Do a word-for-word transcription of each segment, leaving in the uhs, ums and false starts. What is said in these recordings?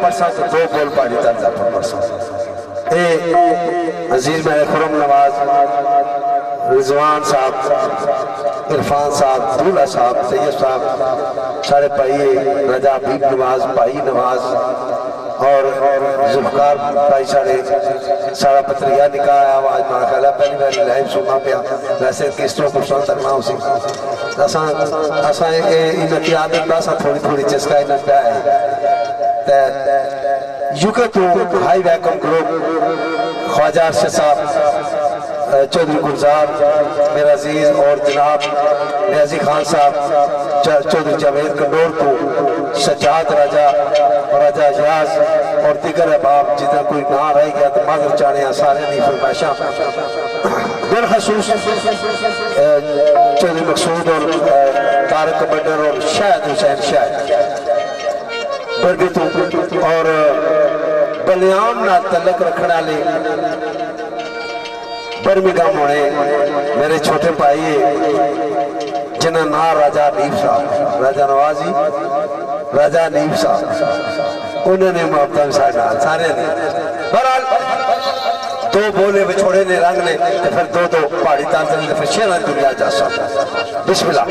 परसा तो दो बोल पाड़ी तंजा पर परसा ए अजीज मेरे खुरम नवाज रिजवान साहब इरफान साहब दूल्हा साहब सैयद साहब सारे भाई रजा बीब नवाज भाई नवाज और जुल्फकार भाई सारे सारा पत्रिया निकाह आवाज मां ख्याल पहली बार लाइव सुनना पिया वैसे किस तरह कुछ तक ना उसी असा असा ए इन की आदत बस थोड़ी थोड़ी चस्का इन पे है ते यूके टू हाई वेलकम ग्रुप ख्वाजा अरशद साहब चौधरी गुलजार मेरा अजीज और जनाब नियाजी खान साहब चौधरी जावेद कंडोर को सजाद राजा और राजा अजाज और दिगर अहबाब जिधर कोई ना रह गया तो माजर चाहे सारे नहीं फरमाइशा बिलखसूस चौधरी मकसूद और तारक कबड्डर और शायद हुसैन शायद बरगतू और बलियाम ना तलक रखने वाले बर्मिंघम होने मेरे छोटे भाई जिन्हें ना राजा नीफ साहब राजा नवाजी राजा नीफ साहब उन्होंने मुहब्बत साढ़ा सारे ने बहरहाल दो बोले विछोड़े ने रंग ने तो फिर दो दो पहाड़ी तांते ने फिर शेर दुनिया जा सकता बिस्मिल्लाह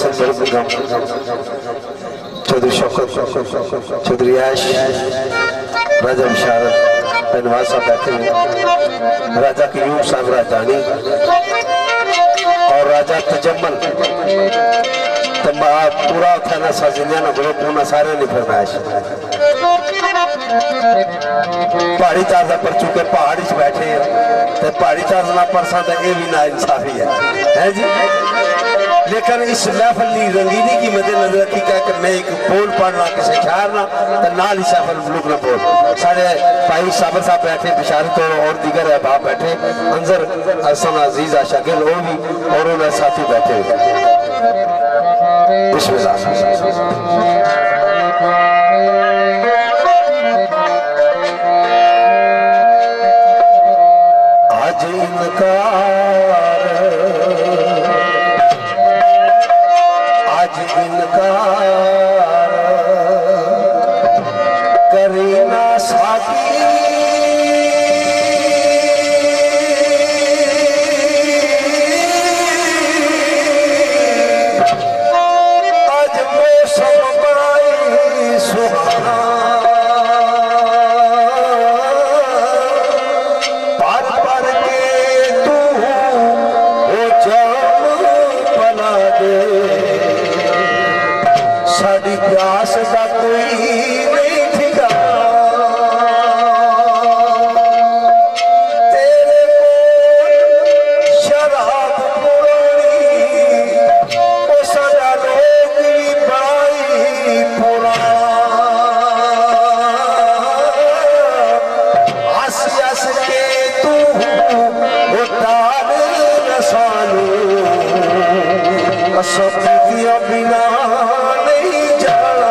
हसन बरगम, चौधरी शौकत, चौधरी ऐश, राजा बिशारत नवाज साहब बैठे हैं, राजा क्यूब साहब राजानी और राजा तजम्मल पूरा थाना साजिंदा ना ग्रुप होना सारे ने फरमाइश पहाड़ी तार का पर चुके पहाड़ी च बैठे तो पहाड़ी तार ना परसा तो यह भी ना इंसाफी है, है जी। लेकिन इस महफल की रंगीनी की मद्देनजर रखी क्या कि मैं एक बोल पढ़ना किसी ख्याल ना तो नाल ही सफल मुल्क न बोल सारे भाई साबर साहब बैठे बिशारत और दीगर अहबाब बैठे अंजर हसन अजीज आशाकिल वो भी और उन्हें साथी बैठे बिस्मिल्लाह। आज इनकार आज इनकार करीना साकी आज मौसम बड़ाई सुहाना पर पर के तू हो जाम बना दे साड़ी प्यास का कोई नहीं ठिकाना तेरे को शराब पुरानी वो सारा लोग भी बड़ाई पुराना हंस हंस के तू उतार नसानू सब दिया बिना नहीं जाना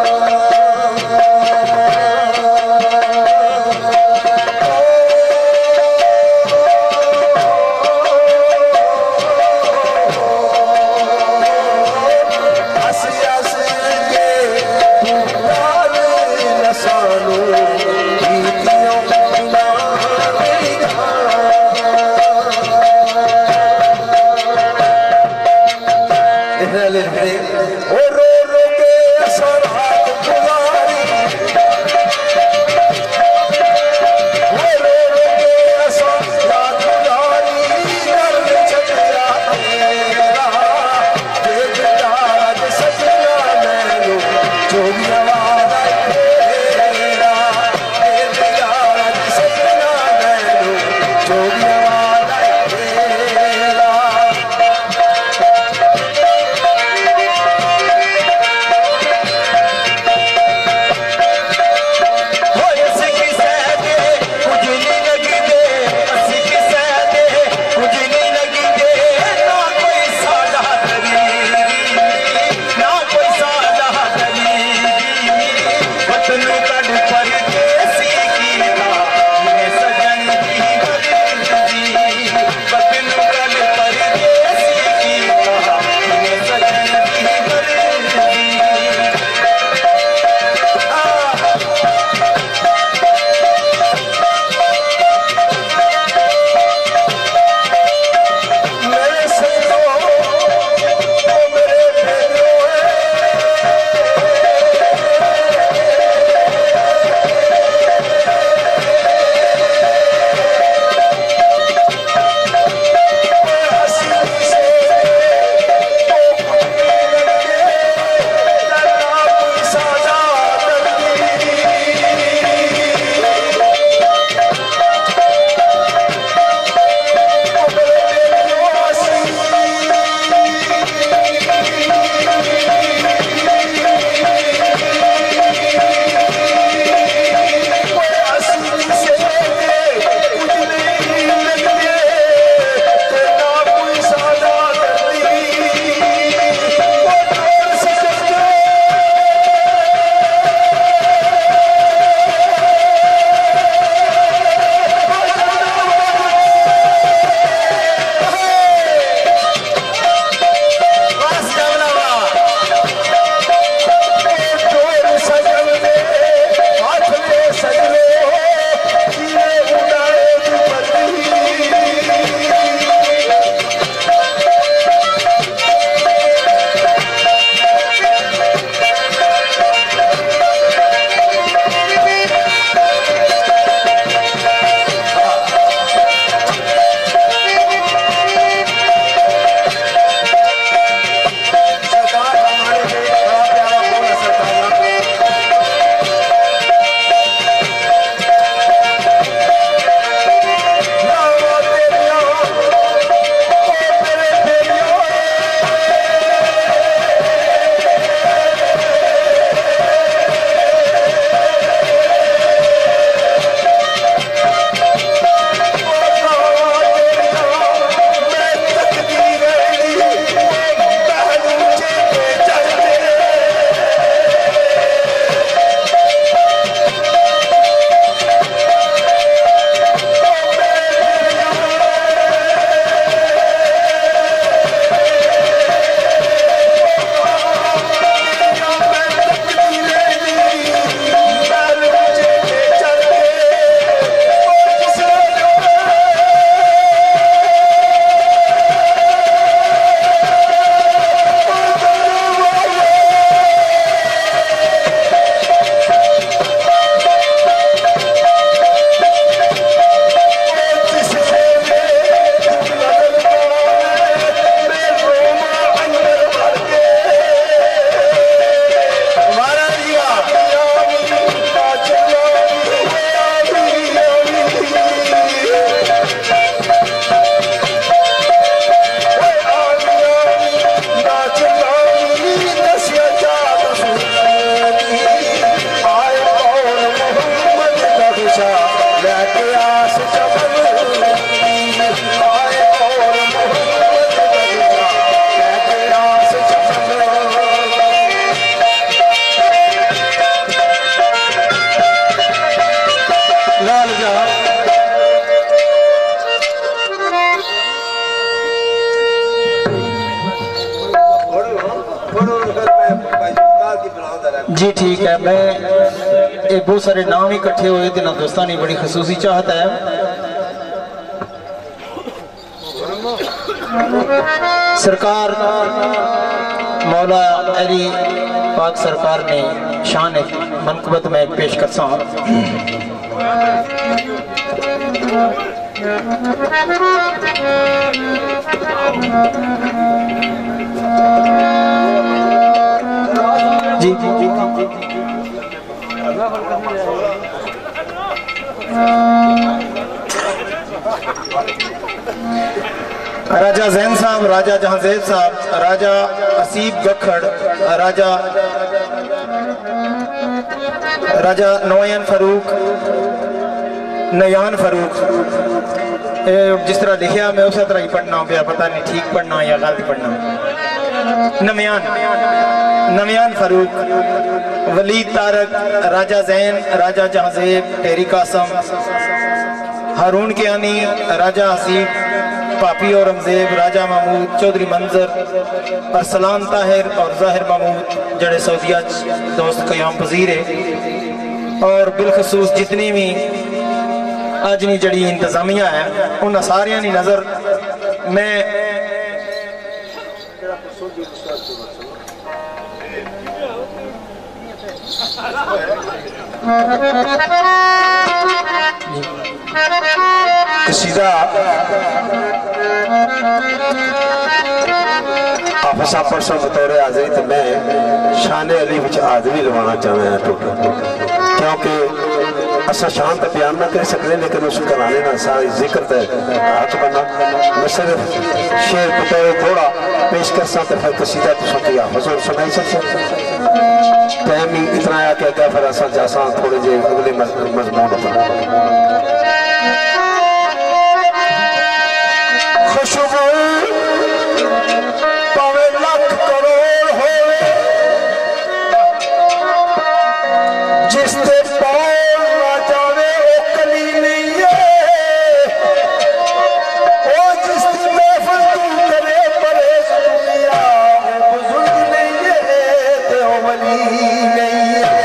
हंसी हंस के पुकार नसानू दिया बिना नहीं जाना ओ रो रो के असर हाथ गुजारी ओ रो रो के असर हाथ गुजारी दर्द चलिया तेरा देख आज सजना मैनू चोरिया वाला तेरा देख आज सजना मैनू चोरिया वाला तेरा जी ठीक है। मैं ये बहुत सारे नाम इकट्ठे हुए थे ना दोस्तानी बड़ी खसूसी चाहत है। सरकार मौला अली पाक सरकार ने शान मनकबत में पेश कर सा जी जी जी राजा जैन साहब, राजा जहांजेब साहब, राजा असीब गखड़, राजा राजा नोयन फारूक नयान फारूक, जिस तरह लिखा मैं उस तरह ही पढ़ना पे, पता नहीं ठीक पढ़ना या गलत पढ़ना। नमयान नमयान फारूक, वलीद तारक, राजा जैन, राजा जहांजेब, टेरी कासम, हारून कियानी, राजा हसीब, पापी और रमजेब, राजा महमूद, चौधरी मंजर, अरसलान ताहिर और जाहिर महमूद जड़े सऊदिया दोस्त कयाम पजीर है। और बिलखसूस जितनी भी अजनी जड़ी इंतजामिया है उन सारिया की नज़र मैं कसीदा आप परसों बतौर हाजिरी तो मैं शान अली विच आदमी लवाना चाहना टोटल, क्योंकि असा शान तो बयान ना कर सकते लेकिन उस कराने ना सारी जिक्र तो हाथ बना। मैं सिर्फ शेर बतौर थोड़ा पेश कर सा तो फिर कसीदा तुम की हाफज और सुनाई सकते। टाइम ही इतना आया कि अगर फिर असा जासा थोड़े जे अगले मजमून अपना खुशबू पावे लाख करोड़ हो जिससे पाल ना जावे वो कली नहीं है, ओ जिसकी महफिल तू करे परे दुनिया वो बुजुर्ग नहीं है ते वो वली नहीं है।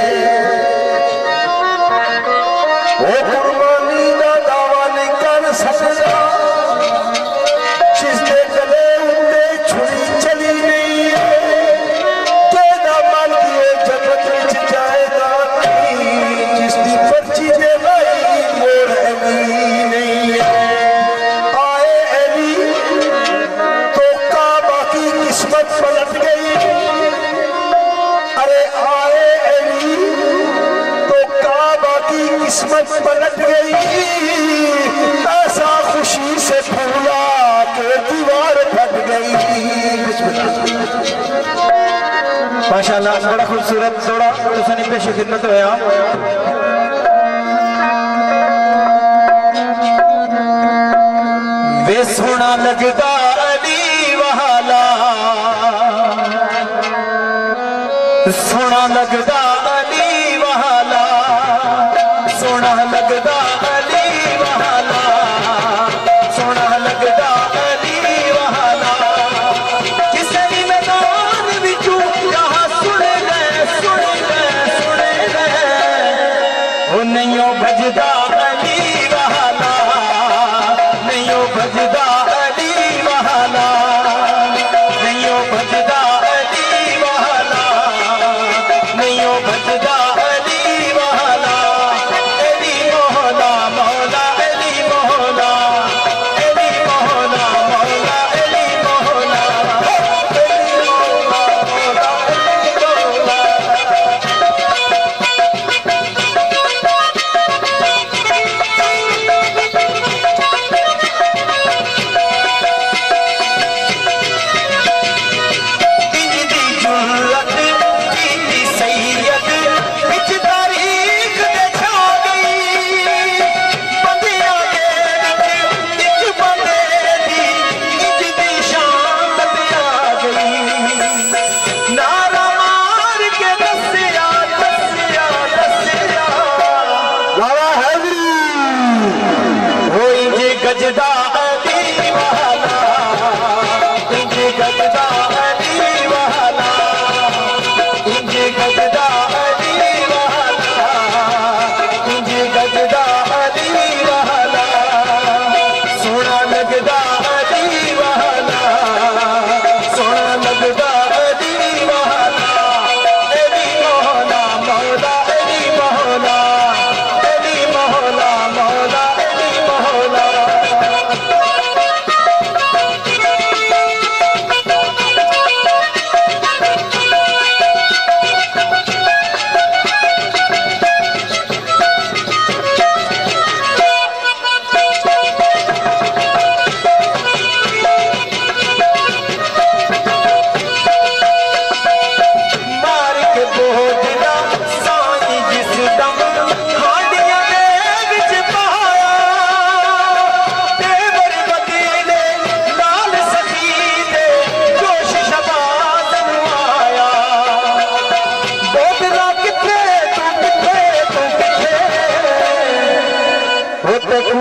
वो कुर्बानी का दावा नहीं कर सकता जिसके गले उनके छुरी चली नहीं है, तेरा मन दिए जगत विच जाएगा नहीं, जिसकी पर्ची दे लाई मोर अली नहीं है। आए अली तो काबा की किस्मत पलट गई, अरे आए अली तो काबा की किस्मत पलट गई, ऐसा खुशी से फूला दीवार फट गई। माशाअल्लाह बड़ा खूबसूरत थोड़ा तुसानी पेश खिदमत होया। वे सोना लगदा अली वाला, सोना लगदा अली वाला, सोना लगदा अली वाला, सोना लगदा भजदा अली वाला, नहीं ओ भजदा अली वाला, नहीं ओ भजदा अली वाला, नहीं ओ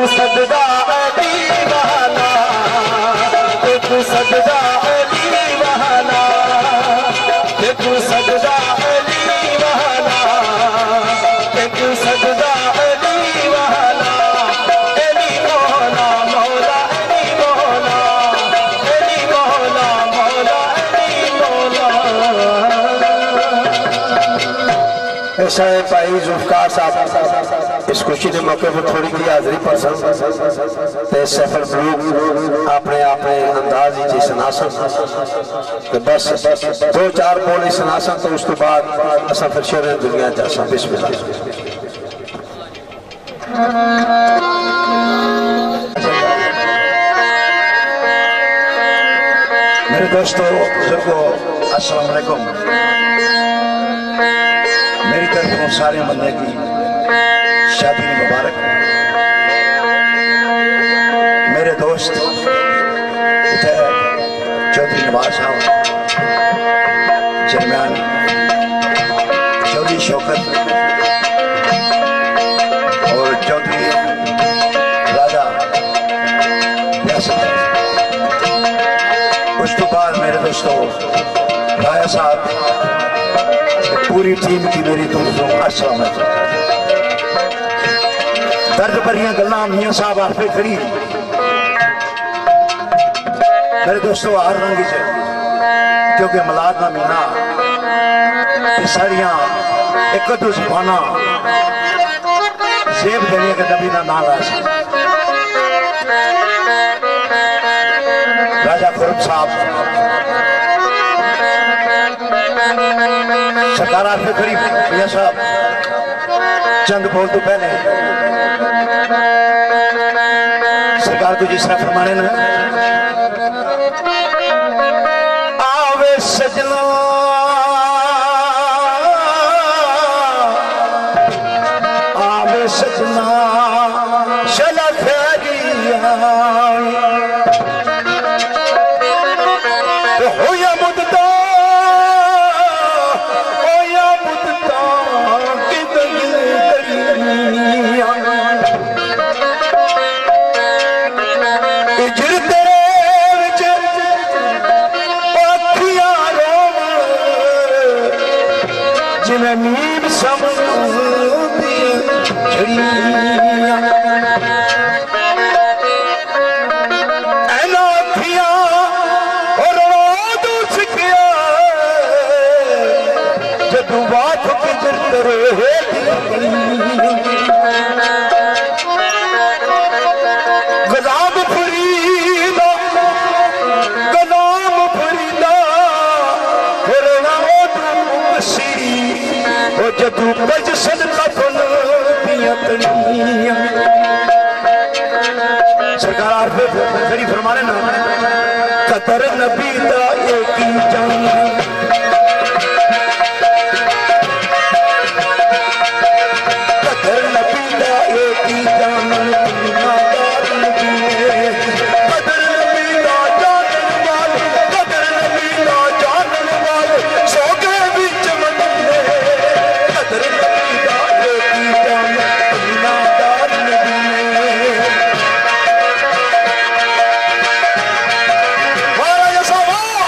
सजदा अली वाला, एक सजदा अली वाला, एक सजदा अली वाला, एक सजदा अली वाला, अली मौला मौला अली मौला, अली मौला मौला अली मौला। ऐसा है भाई जुल्फकार साहब इस खुशी के मौके पर थोड़ी जी हाजरी पसंद सफर ब्लू अपने अपने अंदाज ही सनासन बस दो चार बोल सनासन तो उस तो बाद असा फिर शेर दुनिया जा बिस्मिल्लाह। मेरे दोस्तों बुजुर्गों अस्सलाम वालेकुम। मेरी तरफों सारे बंदे की शादी मुबारक। मेरे दोस्त इतने चौधरी नवाज साहब चेयरमैन चौधरी शौकत और चौधरी राजा रियासत। उस तो बाद मेरे दोस्तों राया साहब पूरी टीम की मेरी दोस्तों अस्सलाम वालेकुम। दर्द भरियां गल्लां मियां साहब आपे खड़ी मेरे दोस्तों हर रंग च क्योंकि मिलाद का महीना सारिया एक दो जबाना जेब देने के नबी का नाम आ राजा खुरम साहब सरकार आपे खड़ी मियां साहब चंद बोल तो पहले सरकार को जिस तरह फरमाने ना आवे सजना आवे सजना शला फेरिया हो या मुद्दा हो या मुद्दा किदन करिया नीम समझती ऐनाथिया और दूस गया जदू बात किधर रहे गुलाम फरीदा गुलाम फरीदा जदू बज सदका फन दिया तड़ियां सरकार फिर फरमाने ना कदर नबी दा एक ही जान कदर नबी दा एक ही जान नादार नबी कदर नबी दा जानन वाले कदर नबी दा जानन वाले सो गए बिच मंदे कदर नबी दा एक ही जान नादार नबी वारा या सवा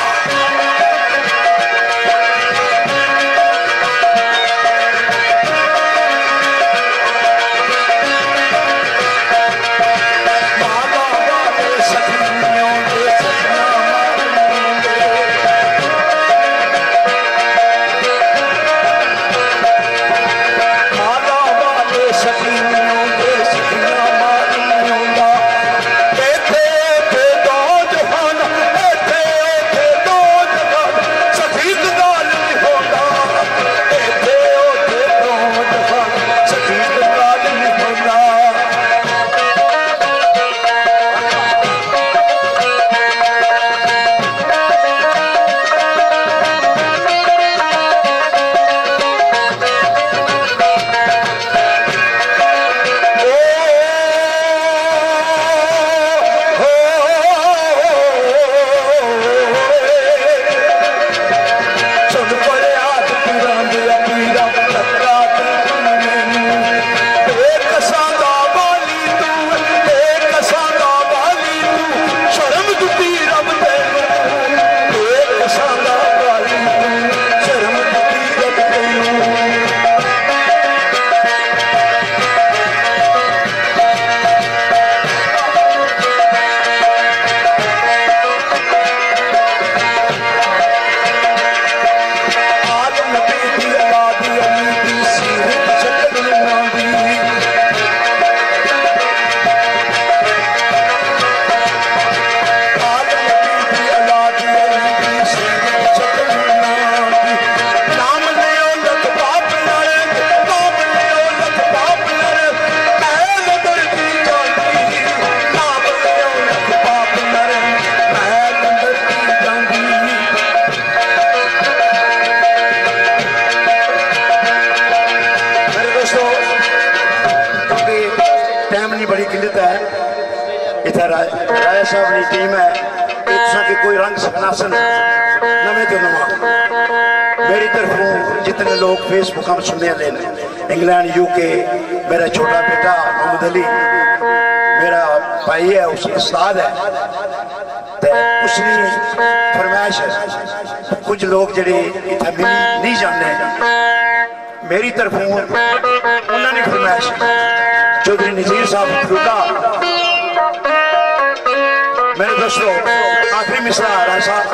साहब की टीम है कि कोई रंग सनासन नवे तो नवा मेरी तरफों जितने लोग फेसबुक में सुनने वाले हैं इंग्लैंड यूके मेरा छोटा बेटा मोहम्मद अली मेरा भाई है उस उस्ताद है उसकी फरमाइश है कुछ लोग जड़े इतना मिली नहीं जाने मेरी तरफों उन्होंने फरमाइश चौधरी नजीर साहब फरूका मेरे दोस्तों आखिरी मिसरा आ रहा साहब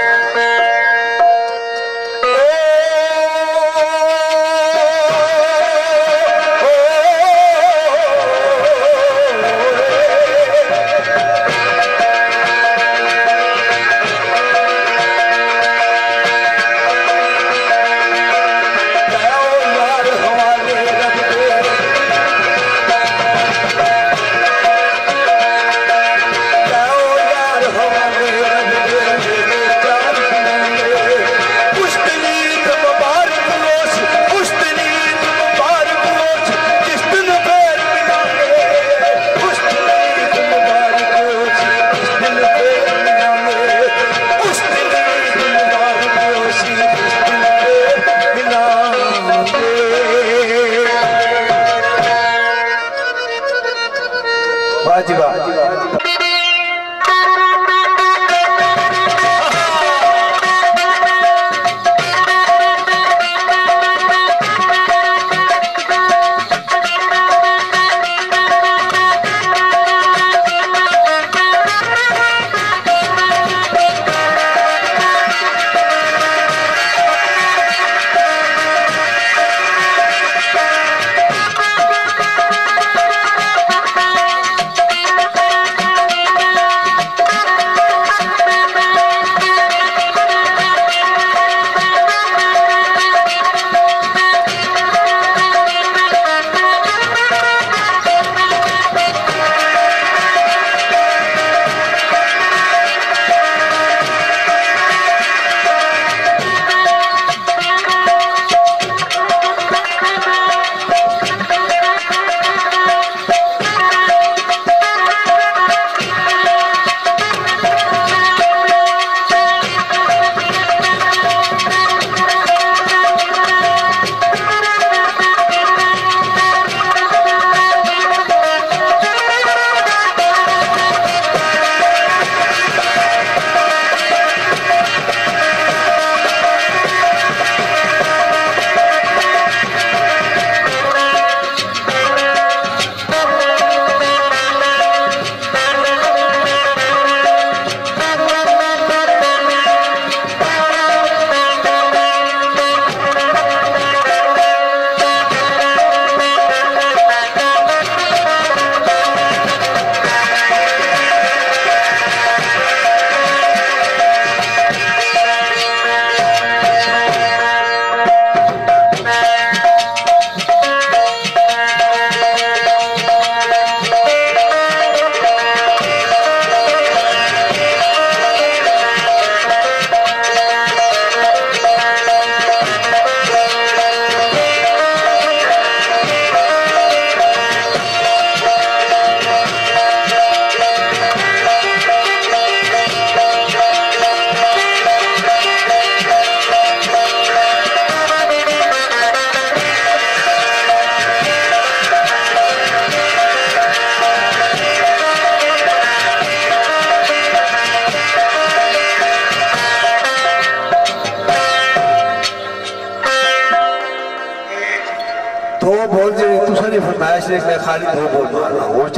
फरमाइश मैं खाली दो बोल मार रहा हूँ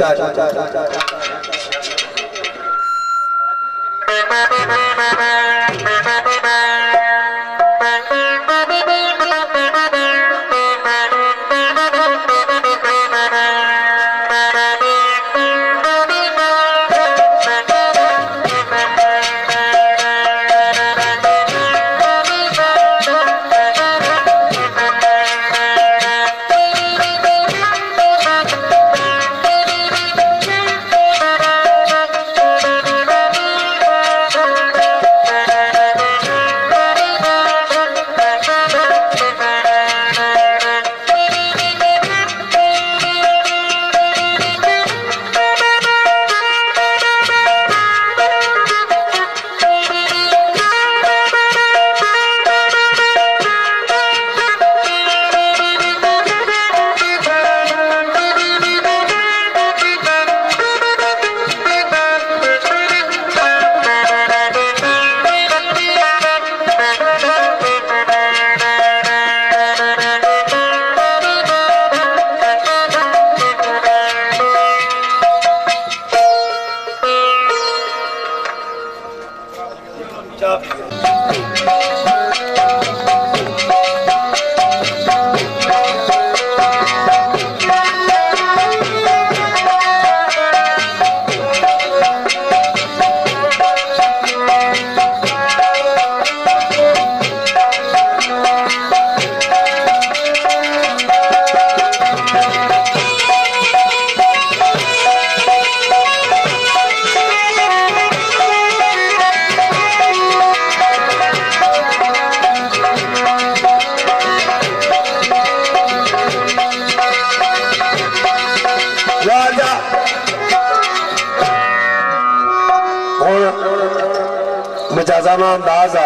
नवाजाना अंदाजा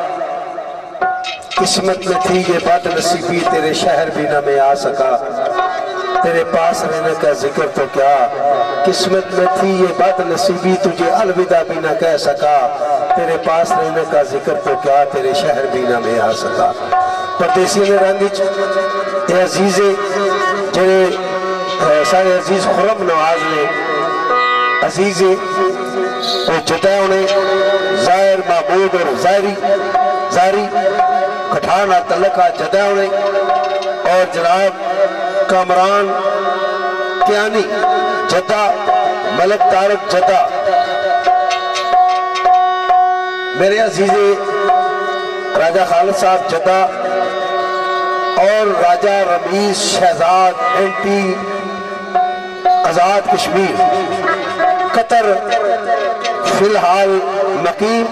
किस्मत में थी ये बद नसीबी तेरे शहर भी न मैं आ सका तेरे पास रहने का जिक्र तो क्या किस्मत में थी ये बद नसीबी तुझे अलविदा भी न कह सका तेरे पास रहने का जिक्र तो क्या तेरे शहर भी न मैं आ सका परदेसी ने रंग अजीजे जेड़े सारे अजीज खुरम नवाज ने अजीजे वो जुदा होने जाहिर महमूद और जारी जारी कठाना तलका जदा होने और जनाब कामरान क्यानी जदा मलक तारक जदा मेरे अजीजे राजा खालिद साहब जदा और राजा रमीज शहजाद एंटी आजाद कश्मीर कतर फिलहाल मकीम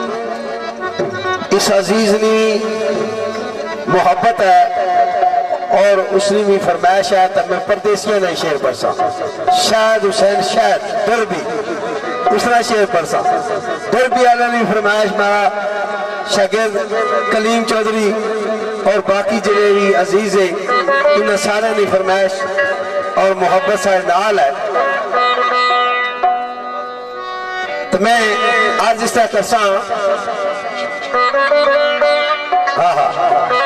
इस अजीज ने मोहब्बत है और उसने भी फरमाइश है तब मैं परदेसियों ने शेर बरसा शायद हुसैन शायद डर भी दूसरा शेर बरसा डर भी आला ने फरमाइश मारा शागिर्द कलीम चौधरी और बाकी जिले भी अजीज है इन सारे ने फरमाइश और मोहब्बत से नाल है तो मैं आज इस तरह करसा हाँ हाँ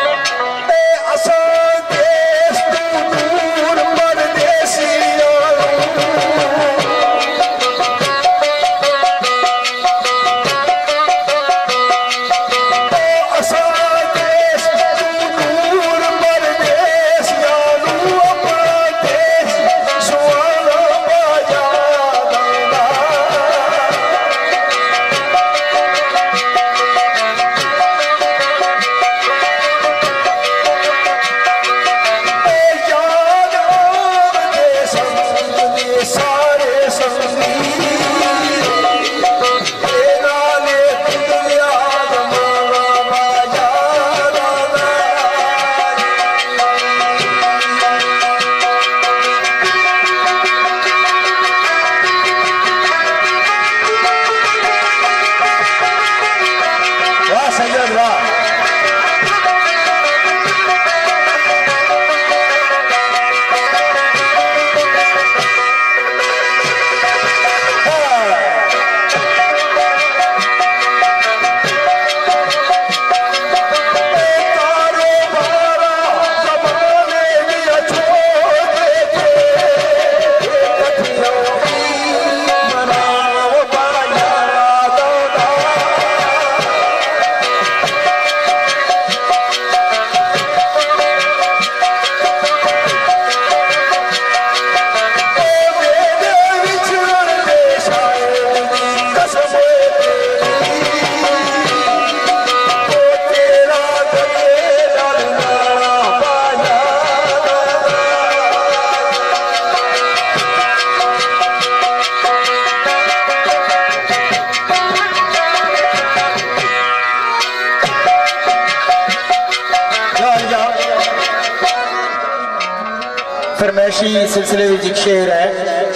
फरमैशी सिलसिले में एक शेर है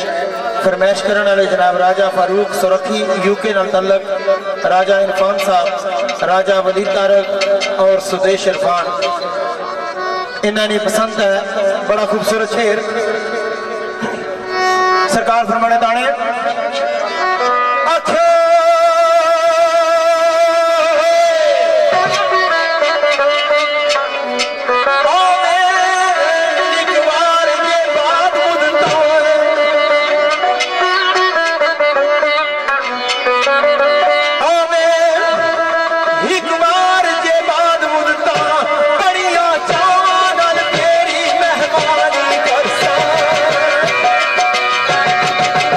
फरमैश करने वाले जनाब राजा फारूक सुरखी यूके नाल तल्लक राजा इरफान साहब राजा वली तारक और सुदेश इरफान इन्होंने पसंद है बड़ा खूबसूरत शेर सरकार फरमाने दाने Thank you.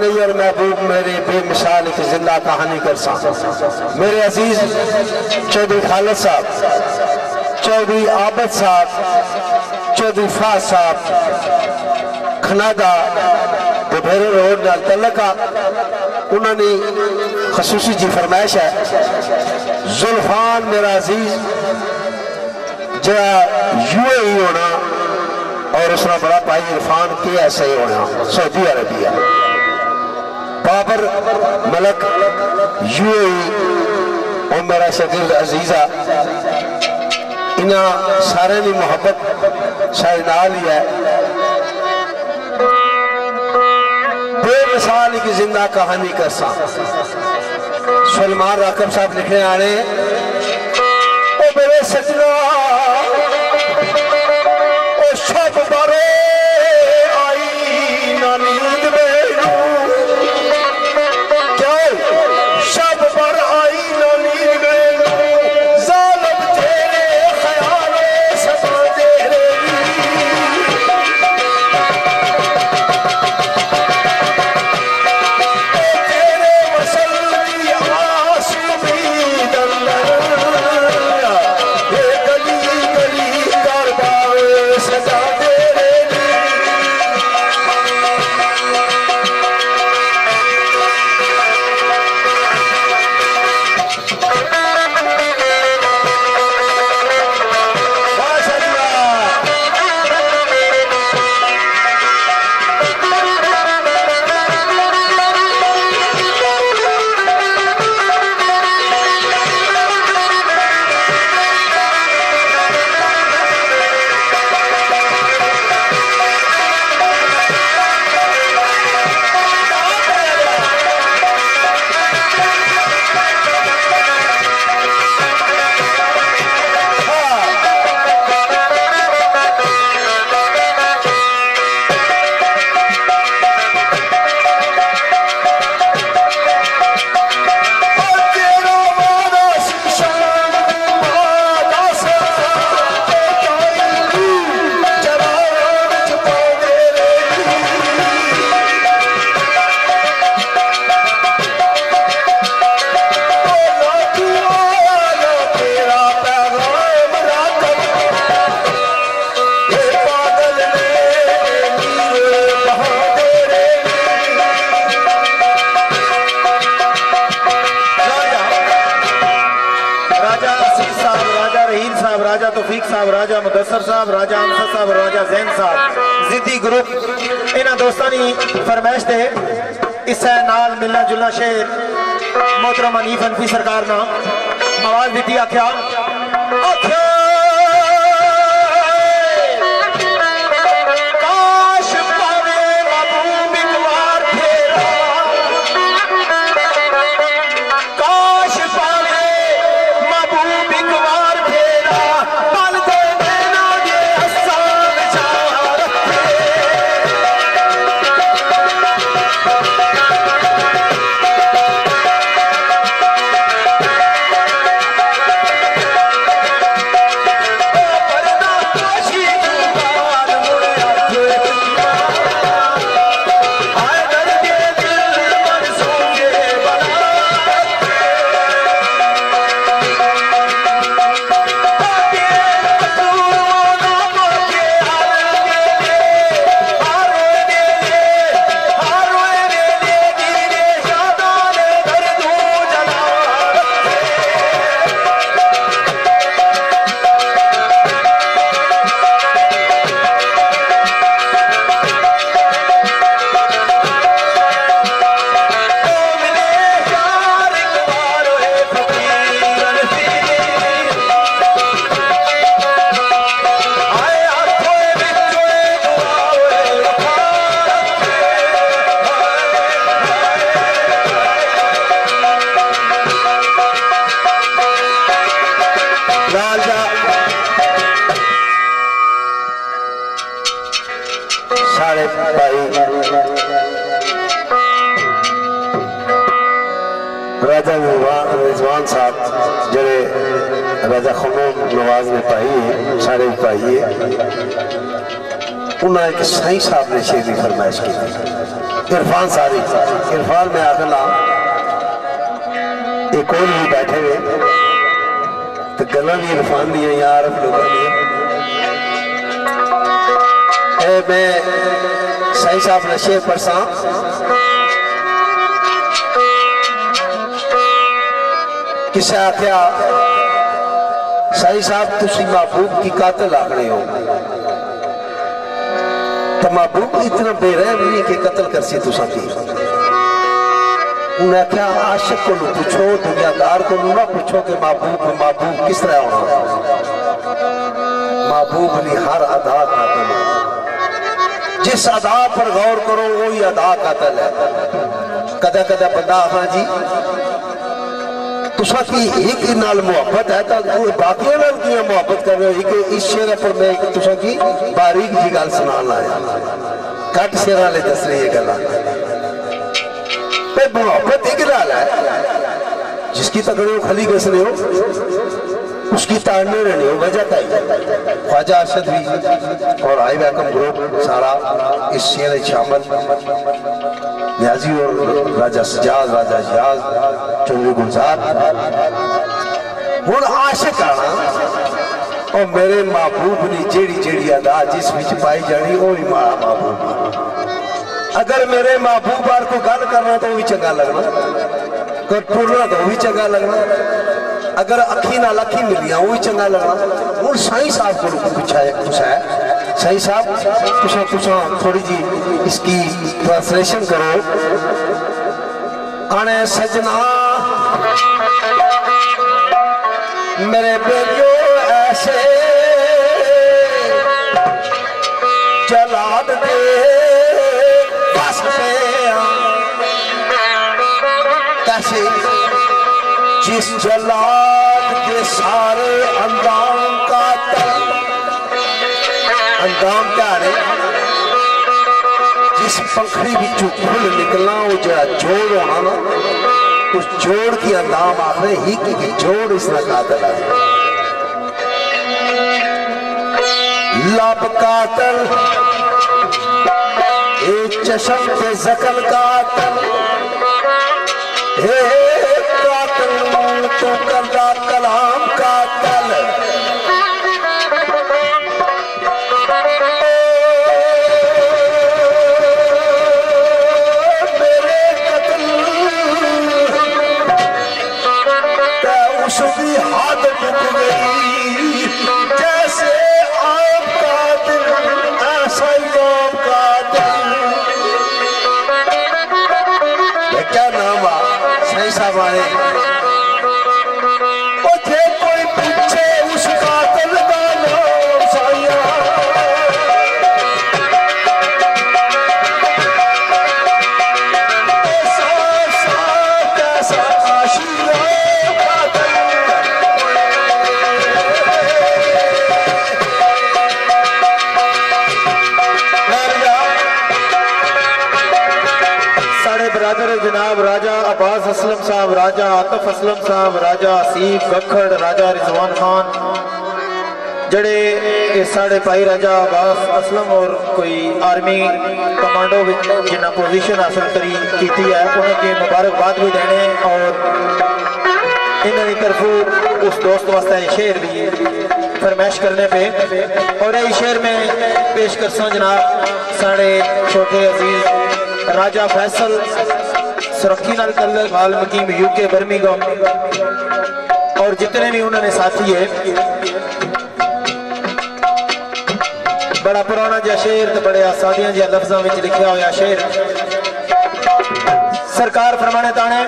नहीं और महबूब मेरे बेमिसाल एक जिंदा कहानी कर सा मेरे अजीज चौधरी खालिद साहब, चौधरी आबद साहब, चौधरी फाज साहब खनादा दुबेरे रोड नाल तलका उन्होंने खसूसी जी फरमाइश है जुल्फान मेरा अजीज जरा यूएई होना और उसका बड़ा भाई इरफान के ऐसा ही होना Saudi Arabia Babar Malik UAE और मेरा शकील अजीजा इन्हें सारे की मोहब्बत सारे नाल ही है। बेमिसाल की जिंदा कहानी कर सा सलमान राकब साहब लिखने आने ओ मेरे सजना ओ शब बारे आई ना नींद मेनू क्यों शब पर आई ना नींद मेनू जालिम तेरे ख्यालों समा तेरे राजा मुदस्सर साहब, राजा अमसद साहब, राजा जैन साहब जिद्दी ग्रुप इन्होंने दोस्तों की फरमाइश से इस नाल मिलना जुलना शेर मोहतरम हनीफ हनफी सरकार ना आवाज दी आख्या आख्या राजा रिजवान साहब जड़े राजा खमोम नवाज ने पाई सारे पाई है उन्हें एक साईं साहब ने शेर की फरमाइश की इरफान सारी इरफान में आखिर एक और भी बैठे हुए तो गला भी इरफान दी है यार लोगों ने। मैं सही साहब ने शेर परसा किसे आख्या सही साहब तुसी महबूब की कातिल आखने हो तो महबूब इतना बेरहम नहीं कि कत्ल कर सी तुसा की। उन्हें आख्या आशिक को पूछो दुनियादार को ना पूछो कि महबूब महबूब किस तरह होना। महबूब ने हर अदा कातिल है, जिस अदा पर गौर करो वही अदा कातिल है। कदा कदा बंदा आखना जी तुसा की एक नाल मुहब्बत है तो बाकी नाल की मुहब्बत कर रहे हो। इस शेर पर मैं तुसा की बारीक जी गल सुनाना है, कट शेर वाले दस रही है गल। मोहब्बत एक नाल है जिसकी तकड़े खली कस रहे हो उसकी ताड़ने रहने हो। वजह का ख्वाजा अरशद भी और आई वैकम ग्रुप सारा इस शेर शामिल न्याजी और राजा सजाद राजा जयाज चौधरी गुलजार हुण आशिक आना और मेरे महबूब ने जेड़ी जेड़ी अदा जिस विच पाई जानी वो ही माड़ा महबूब। अगर मेरे महबूब बार को गल करना तो भी चंगा लगना, कोई टुरना तो भी चंगा लगना, अगर अखी नाल अखी मिलिया वो भी चंगा लगना। हुण साईं साहब को पूछा है पूछा है साईं साहब तुसा तुसा थोड़ी जी इसकी ट्रांसलेशन करो। आने सजना मेरे बेलियो ऐसे जलाद दे बस पे कैसे जिस जलाद के सारे अंजाम का तल अंजाम क्या है जिस पंखड़ी बिचू फुल निकलना वो जरा जोड़ होना ना उस जोड़ की अंजाम आखिर ही की जोड़ इस कातल है। लब कातल एक चशम के जकल कातल हे कातल तू करदा कलाम कातल। मेरे कत्ल उसकी हाथ टूट गई जैसे आपका दिल ऐसा ही आपका दिल। क्या नाम आ सही साहब आए थे कोई पूछे उस कातिल का नाम साया कैसा आशीरा बरादर जनाब राजा अब्बास असलम साहब, राजा आतिफ असलम साहब, राजा आसिफ गखड़, राजा रिजवान खान जड़े साढ़े भाई राजा अब्बास असलम और कोई आर्मी कमांडो जिन्हें पोजीशन हासिल करी की है उन्हें मुबारकबाद भी देने और इन्होंने तरफों उस दोस्त वास्ते शेर भी फरमाइश करने पे और यही शेर में पेश कर सो जनाब साढ़े छोटे अजीज राजा फैसल सुरखी नाल बाल मकीम यूके बर्मिंघम और जितने भी उन्होंने साथी है। बड़ा पुराना जहा शेर तो बड़े आसादियां जहा लफ्जों में लिखा हुआ शेर सरकार फरमाने ताने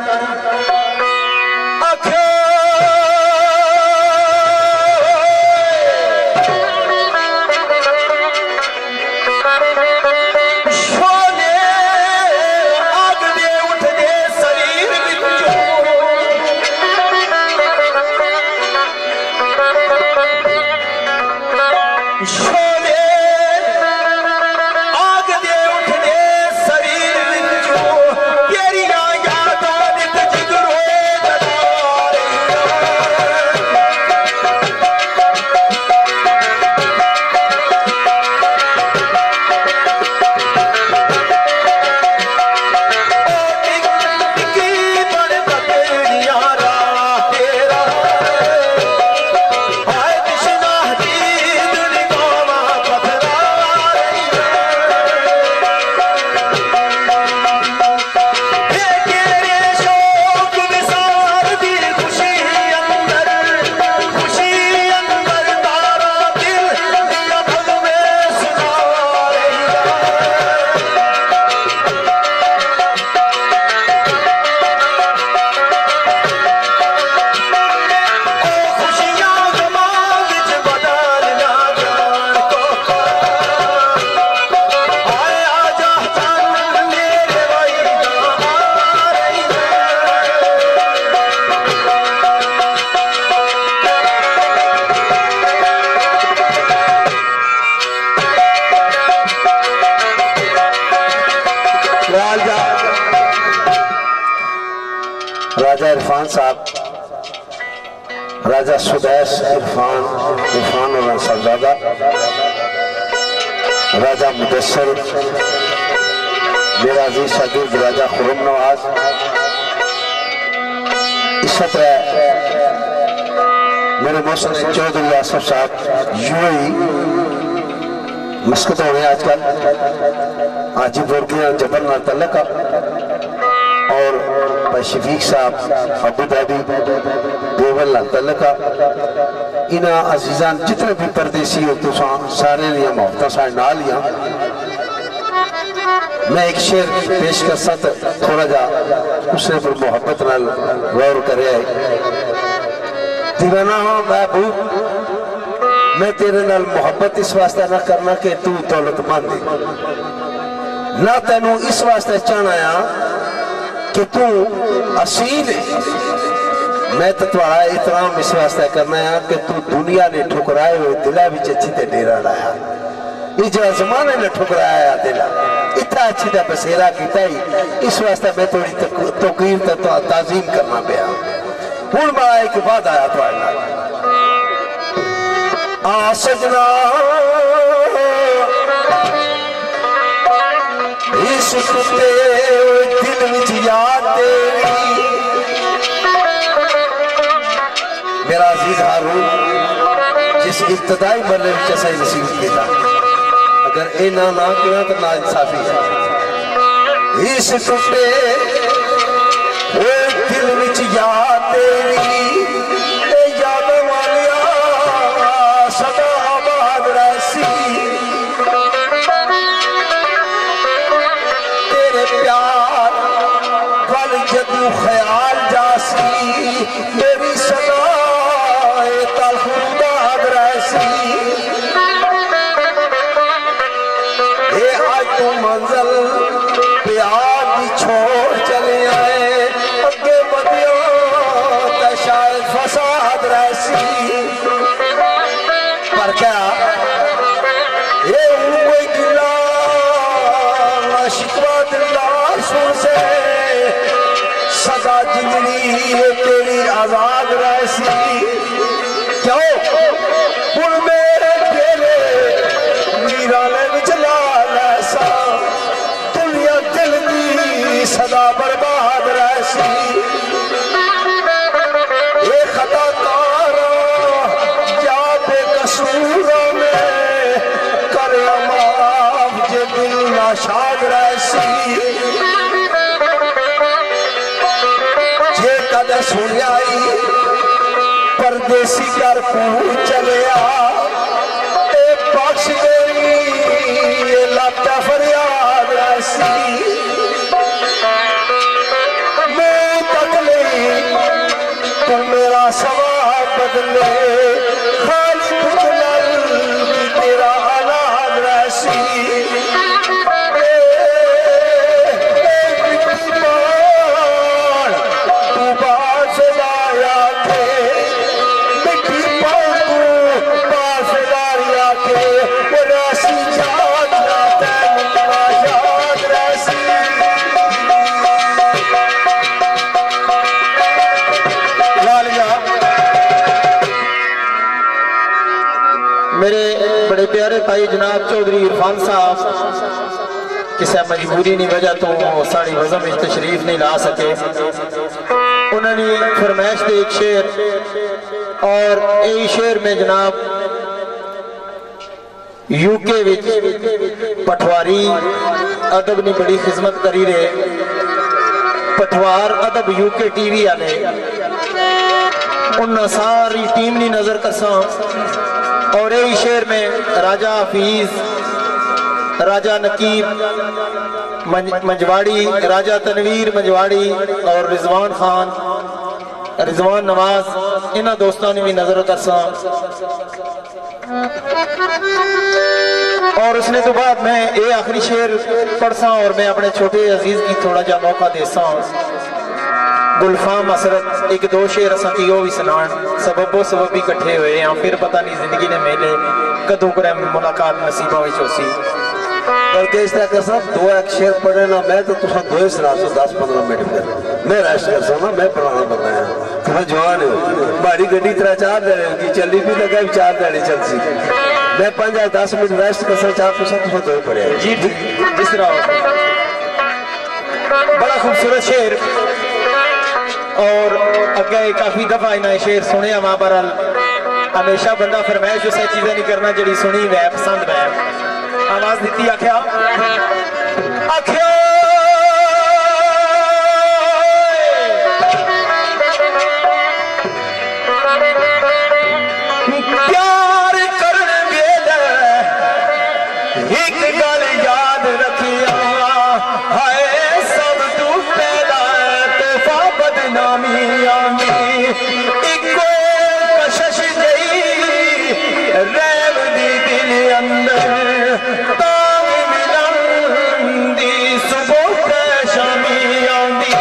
जिगर राजा इरफान साहब, राजा सुदैस इरफान इरफान और साहबजादा, राजा मुदस्सर, मेरा अजीज शागिर्द राजा खुर्रम नवाज, इस तरह मेरे मौसम चौधरी आसफ साहब यूएई मस्कत हो गए आजकल, हाजीपुर के जबल नाल तल्लक, और भाई शफीक साहब अबू धाबी देवल नाल तल्लक। इन्हां अजीजान जितने भी परदेसी हो तुसां सारे दियां मोहब्बतां साडे नाल ही हैं। मैं एक शेर पेश कर सकता थोड़ा जा उसने पर मोहब्बत नाल गौर करे। दीवाना हो महबूब, मैं तेरे नाल मोहब्बत इस वास्ते ना करना कि तू दौलतमंद है, ना तेनू इस वास्ते चाहना कि तू असील है। मैं तो तुम्हारा एहतराम इस वास्ते करना है कि तू दुनिया ने ठुकराए हुए दिला विच अच्छी ते डेरा लाया। ये जो जमाने ने ठुकराया दिला इतना अच्छी तरह बसेरा किया ही, इस वास्ते मैं थोड़ी तौकीर तो ताजीम करना पाया। हूँ मैं एक बात आया थोड़े आ सजना इस दिल विच याद तेरी, मेरा अजीज हारून जिस इब्तदाई मरने में ऐसा ही नसीब किया, अगर ए ना ना किया तो ना इंसाफी है। इस टुटे दिल विच याद तेरी, ए याद वालिया सदा आबाद रहसी, तेरे प्यार वल जदू ख्याल जासी, मेरी सदा तलखुदाद रहसी। तू मंजिल प्यार भी छोड़ चले आए, अगे बदियो तो शायद फसाद रहसी। पर क्या ये कोई गिला शिकवा दिलदार सुन से, सदा जिंदगी तेरी आजाद रहसी। क्यों पुल मेरे तेरे मीराने में चला ऐसा, दुनिया दिल की सदा बर्बाद रहसी। ये खता तारा क्या बेकसूरों में करे माफ जे दिल नाशाद रहसी। जे कद सुनियाई परदेसी कर पूछ चलिया, बख्श देवी लाटा फरियाद रहसी। मैं बदले तू मेरा सवाब बदले, खाली खुदल भी तेरा औलाद रहसी। तू बात से लाया थे, मिट्टी पाओ तू बात से लाया थे, वो राशि याद ना तेरा याद रहसी। लालिया मेरे बड़े प्यारे भाई जनाब चौधरी इरफान साहब किसी मजबूरी की वजह तो साड़ी वज़म में तशरीफ नहीं ला सके। उन्होंने फरमाइश दे एक शेर, और यही शेर में जनाब यूके विच पठवारी अदब ने बड़ी खिदमत करी रहे। पठवार अदब यूके टीवी वाले उन सारी टीम की नजर कसा, और यही शेर में राजा हफीज, राजा नकीब मंजवाड़ी, राजा तनवीर मंजवाड़ी और रिजवान खान रिजवान नवाज, इन्होंने दोस्तों ने भी नजर करसा। और उसने तो बाद मैं ये आखिरी शेर पढ़सा और मैं अपने छोटे अजीज की थोड़ा जा मौका देसा। गुलफाम असरत एक दो शेर असा की भी सुनान, सबबो सबब इकट्ठे हुए हैं, फिर पता नहीं जिंदगी ने मेले कदों कर मुलाकात नसीबा में होसी। बल्कि इस तरह कर सब दो एक शेर पढ़े ना मैं तो तुम दो ही सुना दस पंद्रह मिनट में। मैं रेस्ट कर सकता, मैं पुराना बंदा है, तुम जवान हो, भारी गड्डी त्रै चार देने की चली भी लगा चार देने चल सी, मैं पांच या दस मिनट रेस्ट कर सकता, आपको सब कुछ दो पड़े जी। जिस तरह बड़ा खूबसूरत शेर और अगे काफी दफा इन्हें शेर सुने वहां पर हमेशा बंदा फरमाइश उस चीजें नहीं करना जड़ी सुनी वै पसंद वै आवाज दी आख्या आख्या प्यार करने वेले एक गल याद रखिया हाय सब तू पहला तोहफा बदनामी आमी इको कशिश गई रैव दी दिल अंदर तांग मिलन दी सुबह शामी आंदी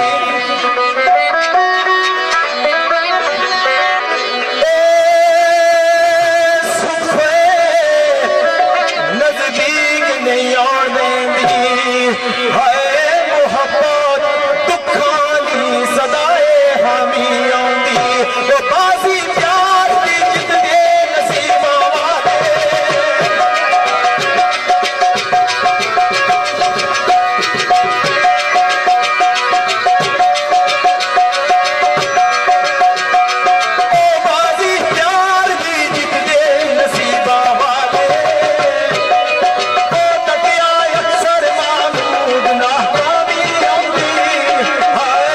नजदीक नहीं आन देंदी हाय मोहब्बत दुखानी सदाए हामी आंदी वो बाजी प्यार की जित दे नसीबा वाले ओ बाजी प्यार की जित दे नसीबा वाले ओ तकिया अक्सर मामूद नाकामी आंदी हाय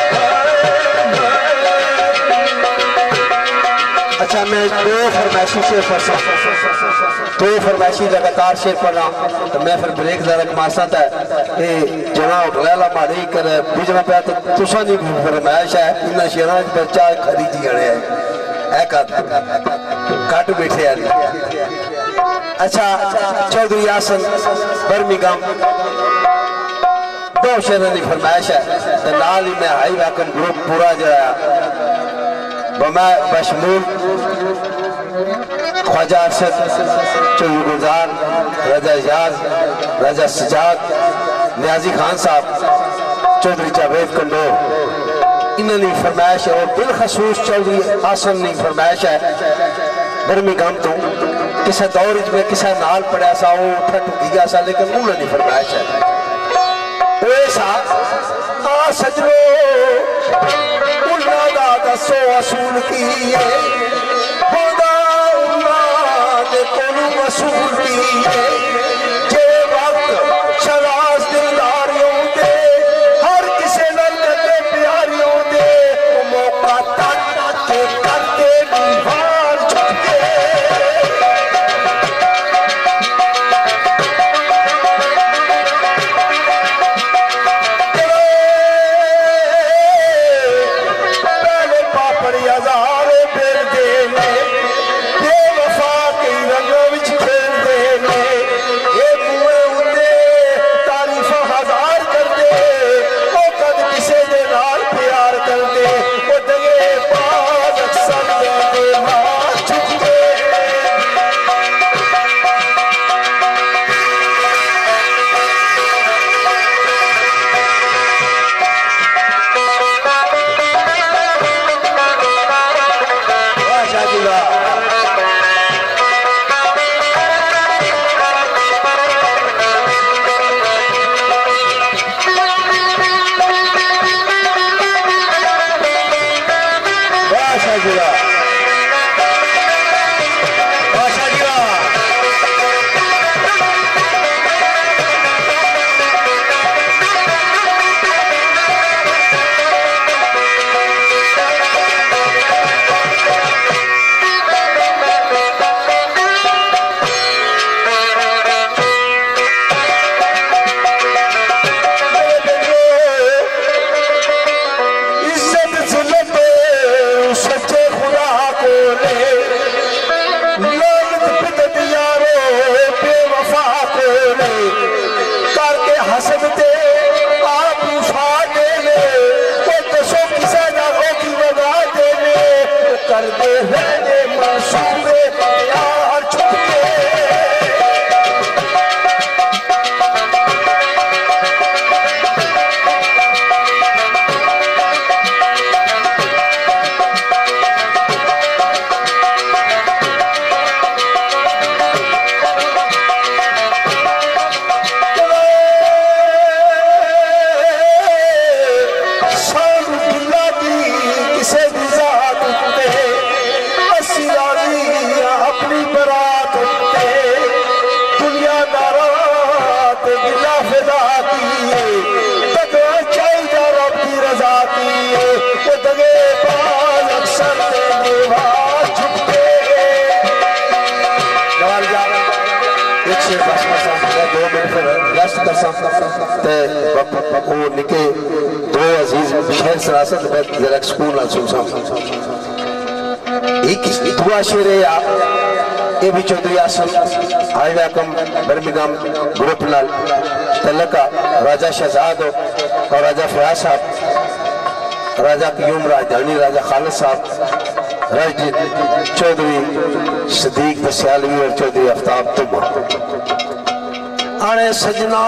अच्छा मैं दो फरमाइशी शेर पढ़ सकता, दो फरमाइशी लगातार शेर पढ़ना तो मैं फिर ब्रेक जरा मासा था ये जना उठला मारी कर बिजना पे तो तुसा नहीं फरमाइश है इन शेरों में बच्चा खरीदी गए है कट कट बैठे हैं। अच्छा चौधरी आसन बर्मिंघम दो शेरों की फरमाइश है तो नाल ही मैं हाई वैकम ग्रुप पूरा जरा बमा बशमूल ख्वाजा अरशद चौधरी गुलजार रजा एजाज रजा सजाद न्याजी खान साहब चौधरी जावेद कंडोर इन्होंने फरमाइश है और बिलखसूस चौधरी आसन ने फरमाइश है बर्मिंघम तो किसी दौर में किसी नाल पड़ा सा वो उठा टुकी गया सा लेकिन उन्होंने फरमाइश है ओए सा आ सजनो उन्ना दसो असूल की खुदा उन्ना कोलू वसूल की जे वक्त शराज दिलदारियों दे हर किसे ललते प्यारियों दे मौका तक के करते दीवार झुके हजारे फिर देने बेवफा के रंगों विच खेल देने ये बुए उन्ने तारीफ हजार कर दे वो कद किसे दे नाल प्यार कर दे वो दगे बाज अक्सर दे हाथ झुके कर दे मासूमे यार छुपके शेर बस दो मिनट फिर रेस्ट कर सकते वो निके दो अजीज शेर सरासत जरा सुकून ना सुन सक एक दुआ शेर है ये भी चौधरी आसम हाईवे कम बर्मिंघम ग्रुप नाल तलका राजा शहजाद और राजा फयाज साहब राजा क्यूम राजधानी राजा खालिद साहब राजदीप चौधरी सदीक दसियालवी और चौधरी आफ्ताब तुम आने सजना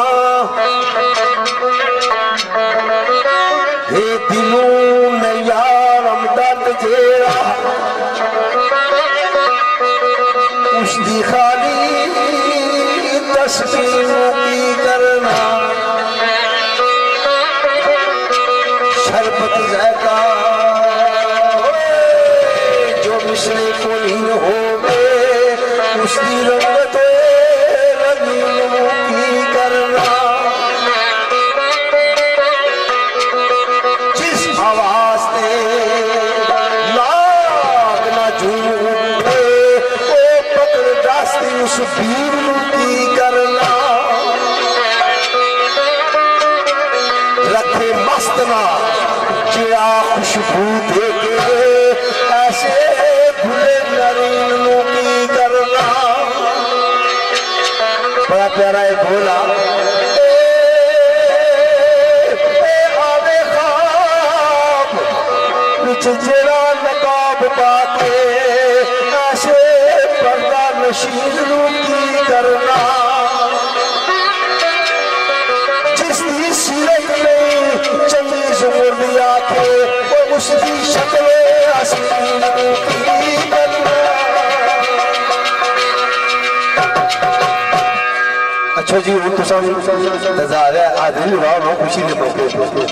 हे दिलों में यार हमदर्द जेरा उसकी खाली तस्वीरों की करना शरबत जायका जो मिसले को नहीं हो गए उसकी रंगत रंगीनों की करना जिस आवाज ने लाग ना झूठे वो पकड़ दास्ती उस भीड़ की करना रखे मस्तना चिड़ा खुशबू देके ऐसे भूले नरीनों की करना बड़ा प्यारा है बोला आवे ख्वाब कुछ जरा नकाब पाके ऐसे पर्दा नशीनों की करना जिसकी सीरत में चंगी जुमरिया थे वो उसकी शक्ल हसीनों की करना। अच्छा जी वो तो सब नजारा आदमी वाह खुशी के मौके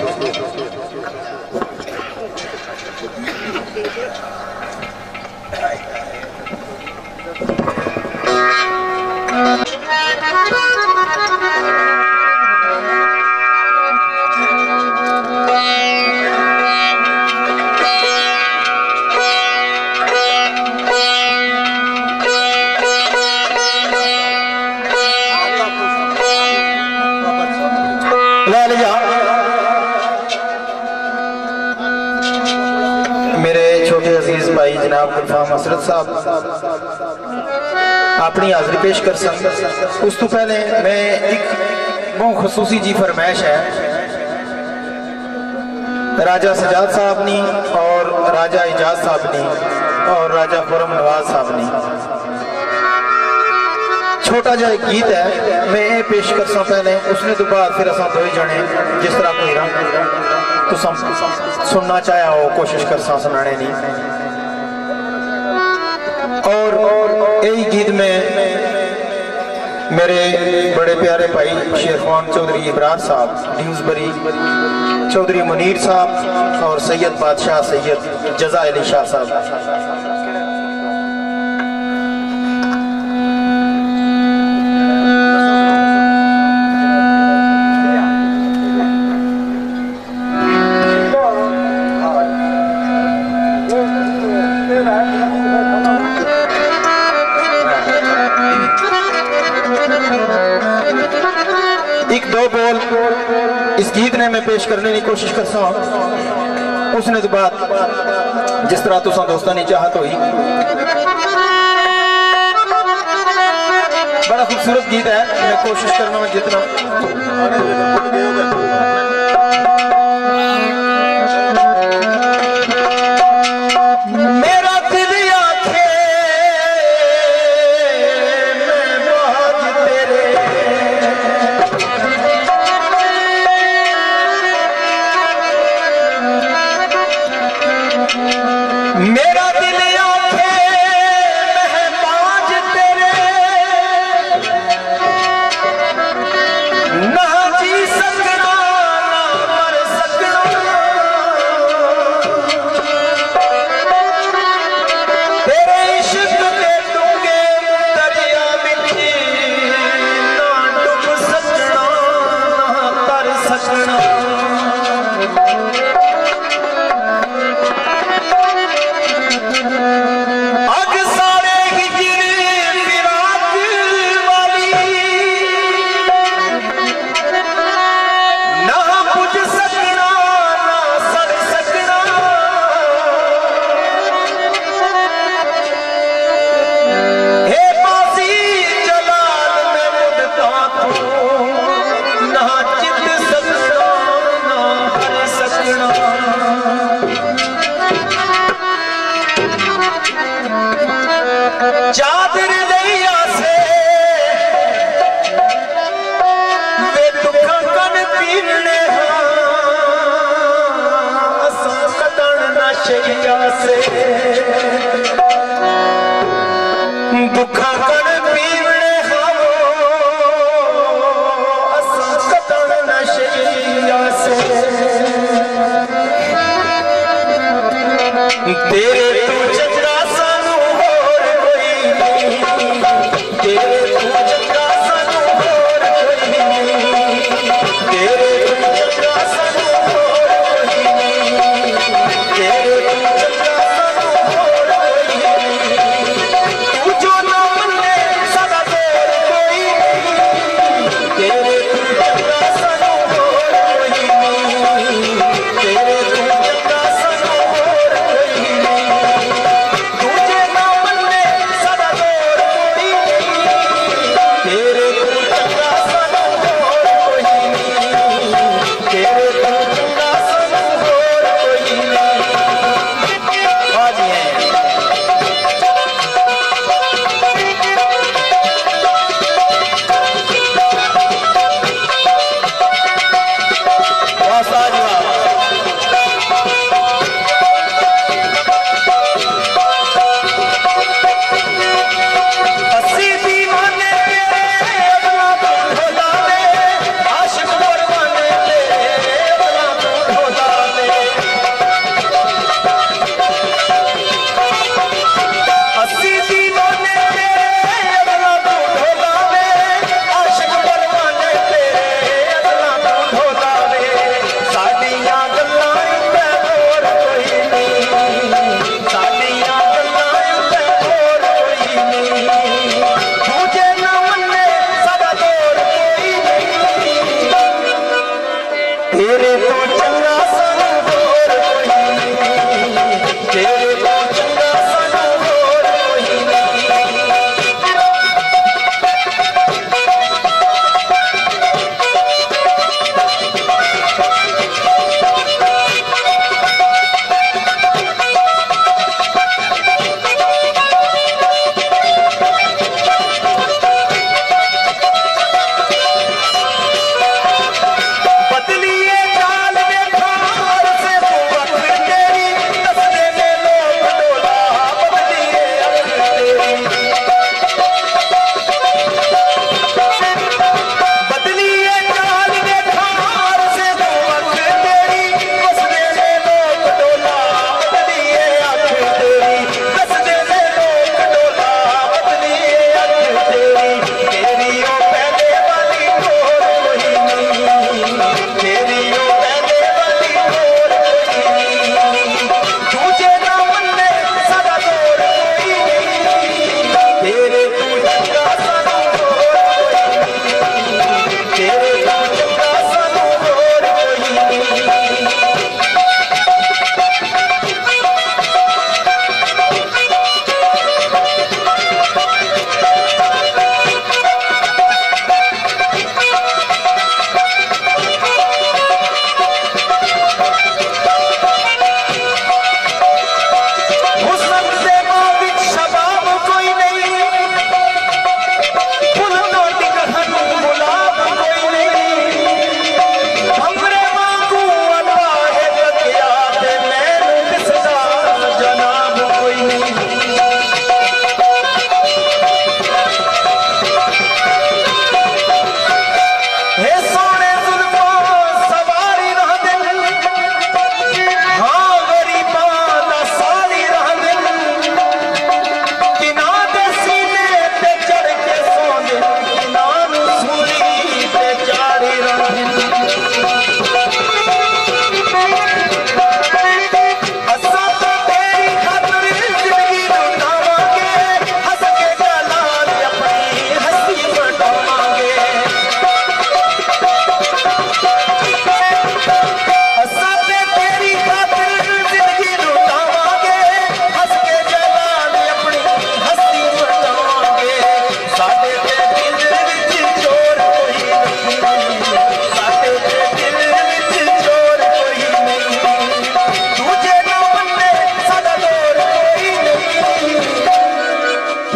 जनाब गुलफाम हसरत साहब अपनी हाजिरी पेश कर सकते उस तो पहले मैं एक बहुत खसूसी जी फरमाइश है राजा सजाद साहब ने और राजा इजाज साहब ने और राजा खुरम नवाज साहब ने छोटा जा एक गीत है मैं ये पेश कर सा पहले उसने तो बाद फिर असा दो जने जिस तरह कोई रंग तो सुनना चाहे हो कोशिश कर सा सुनाने नहीं और यही गीत में मेरे बड़े प्यारे भाई शेरखान चौधरी इब्रार साहब ड्यूसबरी चौधरी मुनीर साहब और सैयद बादशाह सैयद जजा अली शाह साहब इस गीत ने मैं पेश करने की कोशिश कर सा उसने तो बात जिस तरह तुसा दोस्तों ने चाहत हुई बड़ा खूबसूरत गीत है मैं कोशिश करना जितना चादर लैया से वे दुखा कन पीने असां कतण न शैया से दुखा कन पीने असां कतण न शैया से तेरे तू चंद्रा सानू होर कोई नहीं तेरे तू चंद्रा सानू होर कोई नहीं तेरे तू चंद्रा सानू होर कोई नहीं तेरे तू चंद्रा सानू होर कोई नहीं तू जो ना मन्ने सदा जोर कोई नहीं तेरे तू चंद्रा सानू होर कोई नहीं तेरे तू चंद्रा सानू होर कोई नहीं तुझे ना मन्ने सदा जोर कोई नहीं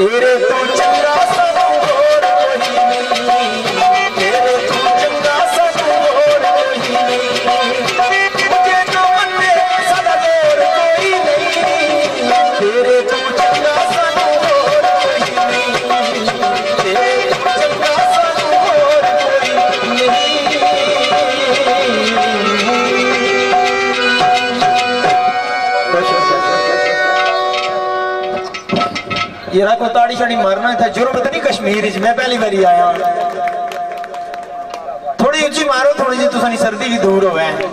तेरे तो चंगा सानू होर कोई नहीं, तेरे तो चंगा सानू होर कोई नहीं, तुझे ना मन्ने साडा होर कोई नहीं, तेरे तो चंगा सानू होर कोई नहीं, तेरे तो चंगा सानू होर कोई नहीं। ये रात को ताड़ी शाड़ी मारना था, जुर्म तो नहीं कश्मीर मैं पहली बारी आया। थोड़ी ऊंची मारो थोड़ी जी, तुसानी सर्दी भी दूर हो गए।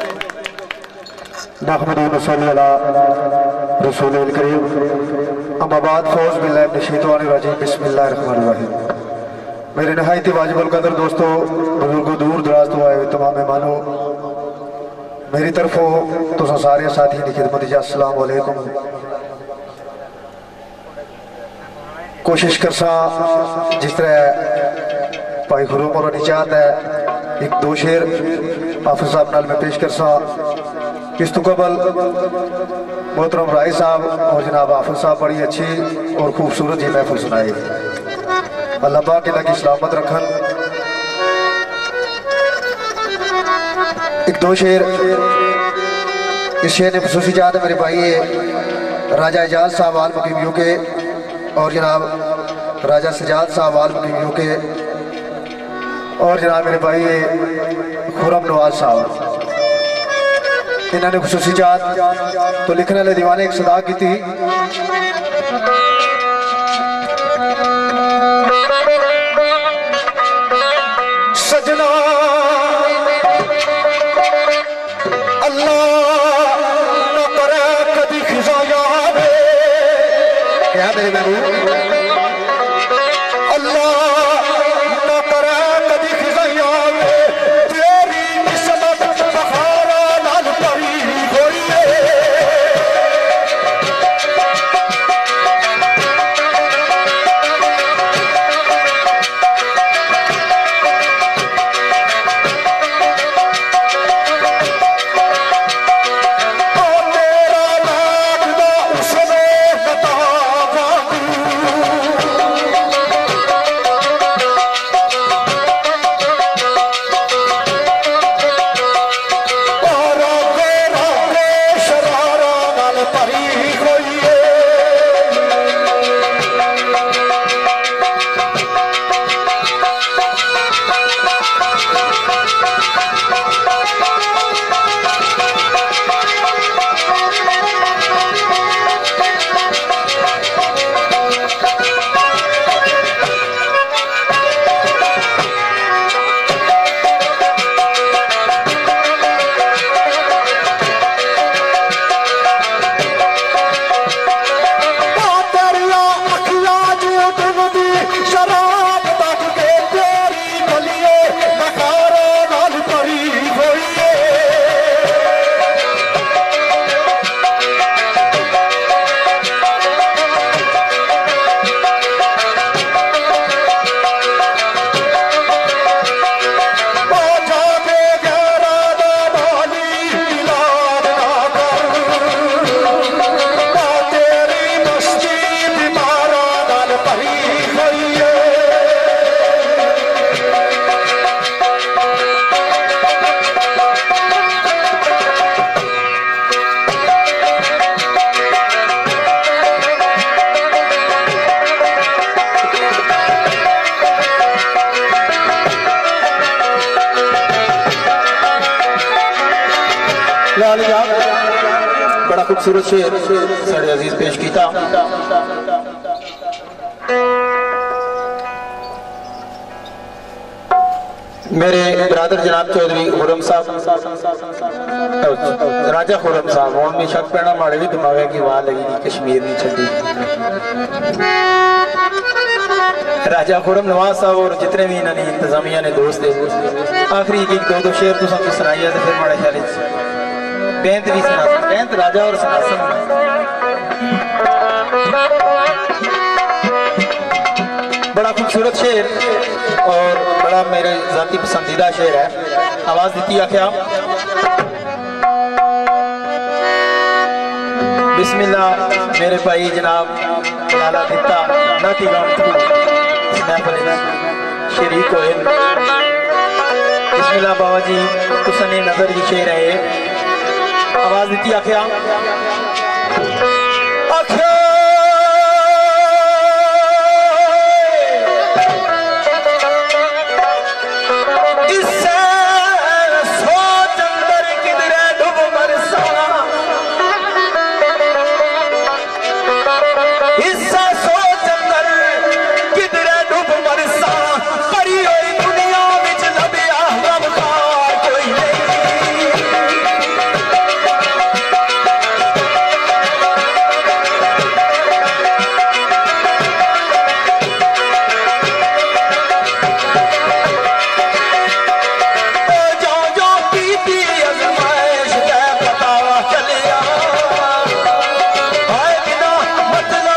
मेरे नहायत वाजिबुल कदर दोस्तों, बुजुर्गों, दूर दराज तो आए तमाम मेहमानों, मेरी तरफों तुसा सारे साथी की खिदमत जी अस्सलाम वालेकुम। कोशिश करसा जिस तरह भाई खुरूम और निजात है, एक दो शेर हाफिज साहब नाल में पेश करसा। इस तो कबल मोहतरम राय साहब और जनाब हाफिज साहब बड़ी अच्छी और खूबसूरत जी महफिल सुनाई। अल्लाह पाक इन्हां की सलामत रखन। एक दो शेर, इस शेर ने खसूसी चाहत है मेरे भाई राजा एजाज साहब आल मुकीम यूके और जनाब राजा सजाद साहब आल मुकीम यूके और जनाब मेरे भाई खुरम नवाज साहब, इन्होंने खसूसी चाहत तो लिखने वाले दीवाने एक सदा की थी। सजना अल्लाह न करे कदी खिजा याद, क्या मेरे महबूब, अल्लाह न करे कदी खिजा याद, तेरी किस्मत बहारा नाल परी होई है। बड़ा खूबसूरत शेर साढ़े अजीज पेश किया। मेरे ब्रादर जनाब चौधरी खुरम साहब, राजा खुरम साहब हूँ में शक पैना माड़े भी दिमाग की वाह लगी कश्मीर नहीं छड़ी। राजा खुरम नवाज साहब और जितने भी इन्होंने इंतजामिया ने दोस्त है, आखिरी एक दो दो शेर तो सबको सुनाई है, तो फिर माड़े ख्याल बेंत भी सुना, बेंत राजा और सनासन। बड़ा खूबसूरत शेर और बड़ा मेरे जाती पसंदीदा शेर है। आवाज दी आख्या बिस्मिल्लाह मेरे भाई जनाब लाला दिता नाती गाउन तू महफिल शरीक होए। बिस्मिल्लाह बाबा जी तुसने नजर की शेर है आवाज दी आख्या आख्या इससे सोच अंदर किधरे डूब बरसा इससे सोच अंदर किधरे डूब बरसा परी हुई दुनिया विच लबिया रब का कोई नहीं। मतलब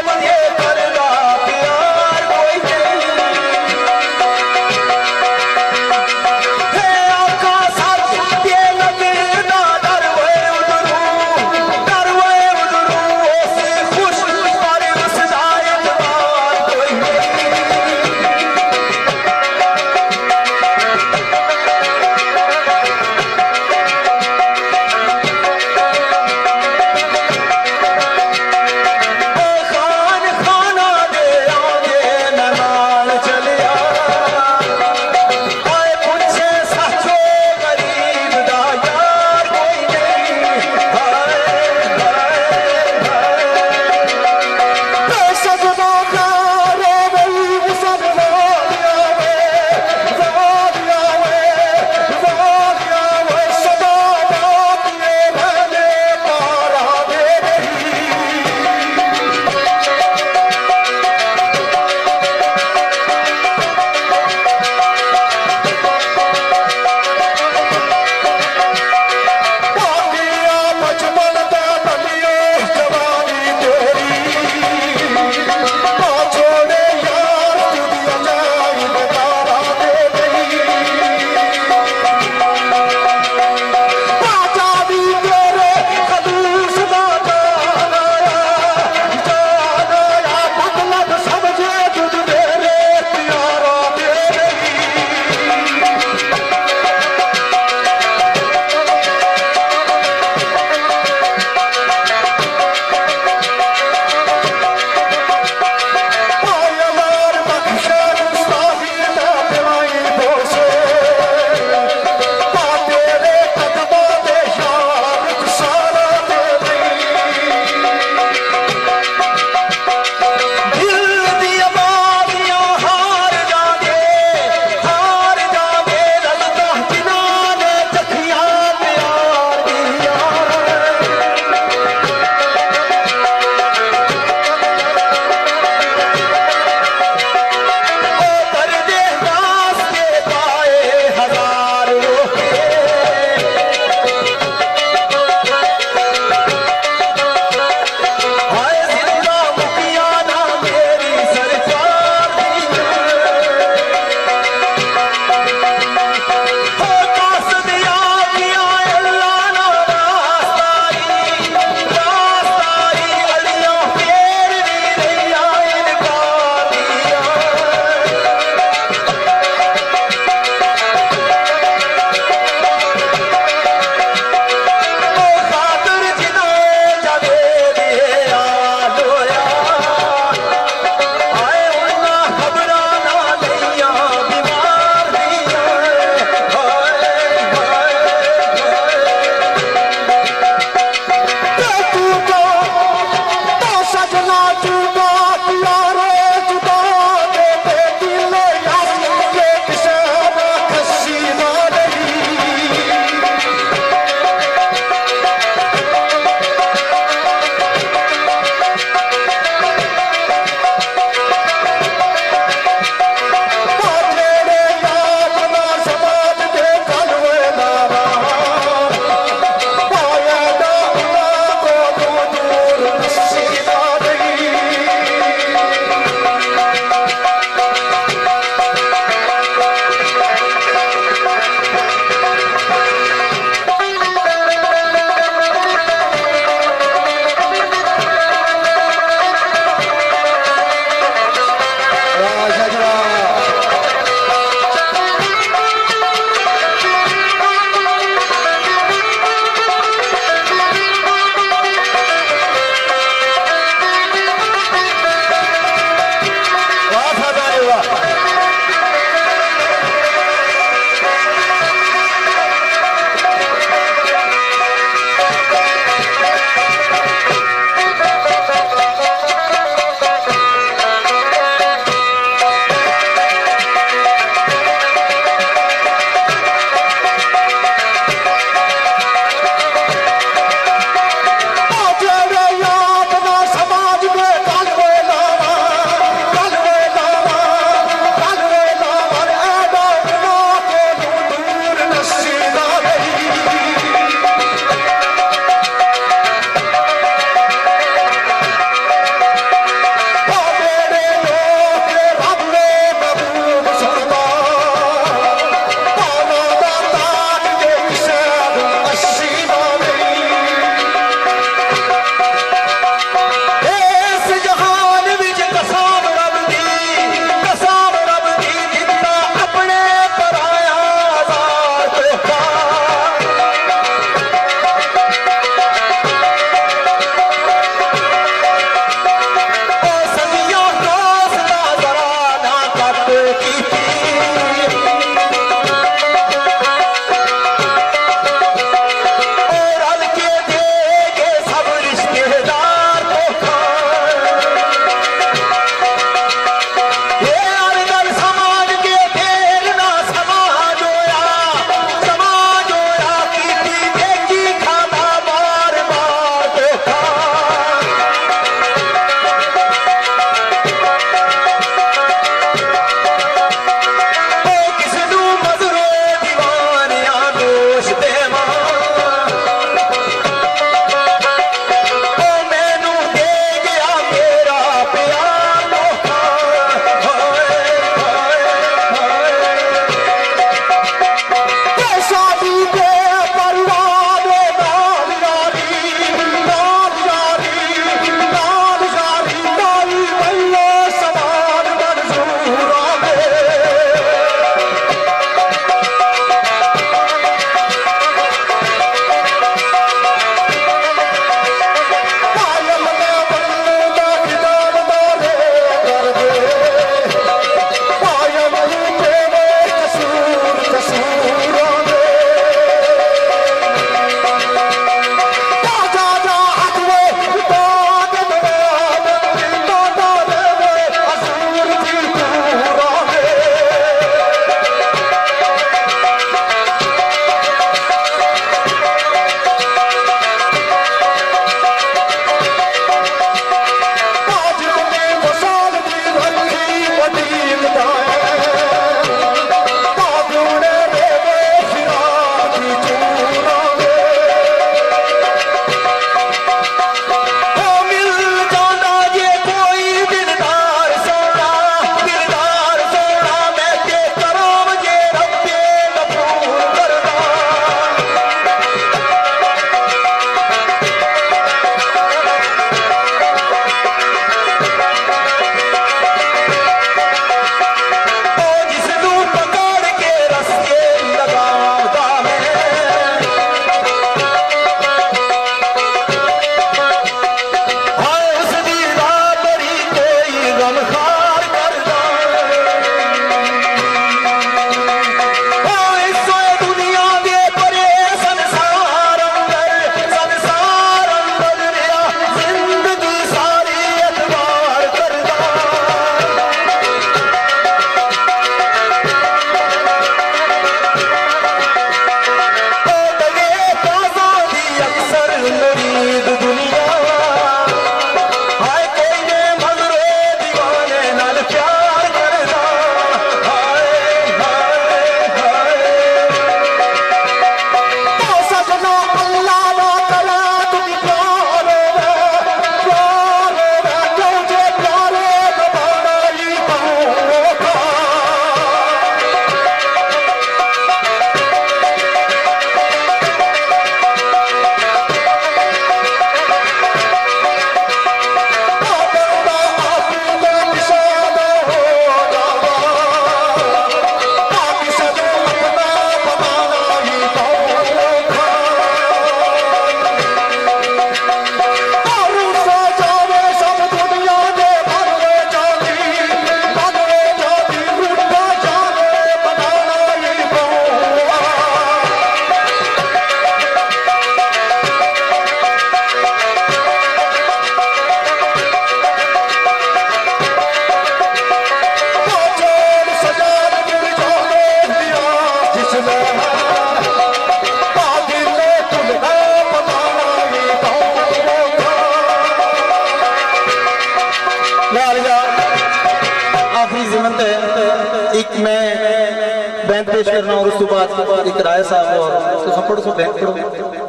आखिरी ज़िमन है एक मैं बैंड पेश करना और उसके बाद एक राय साहब और तो सब पढ़ो सब बैंड पढ़ो।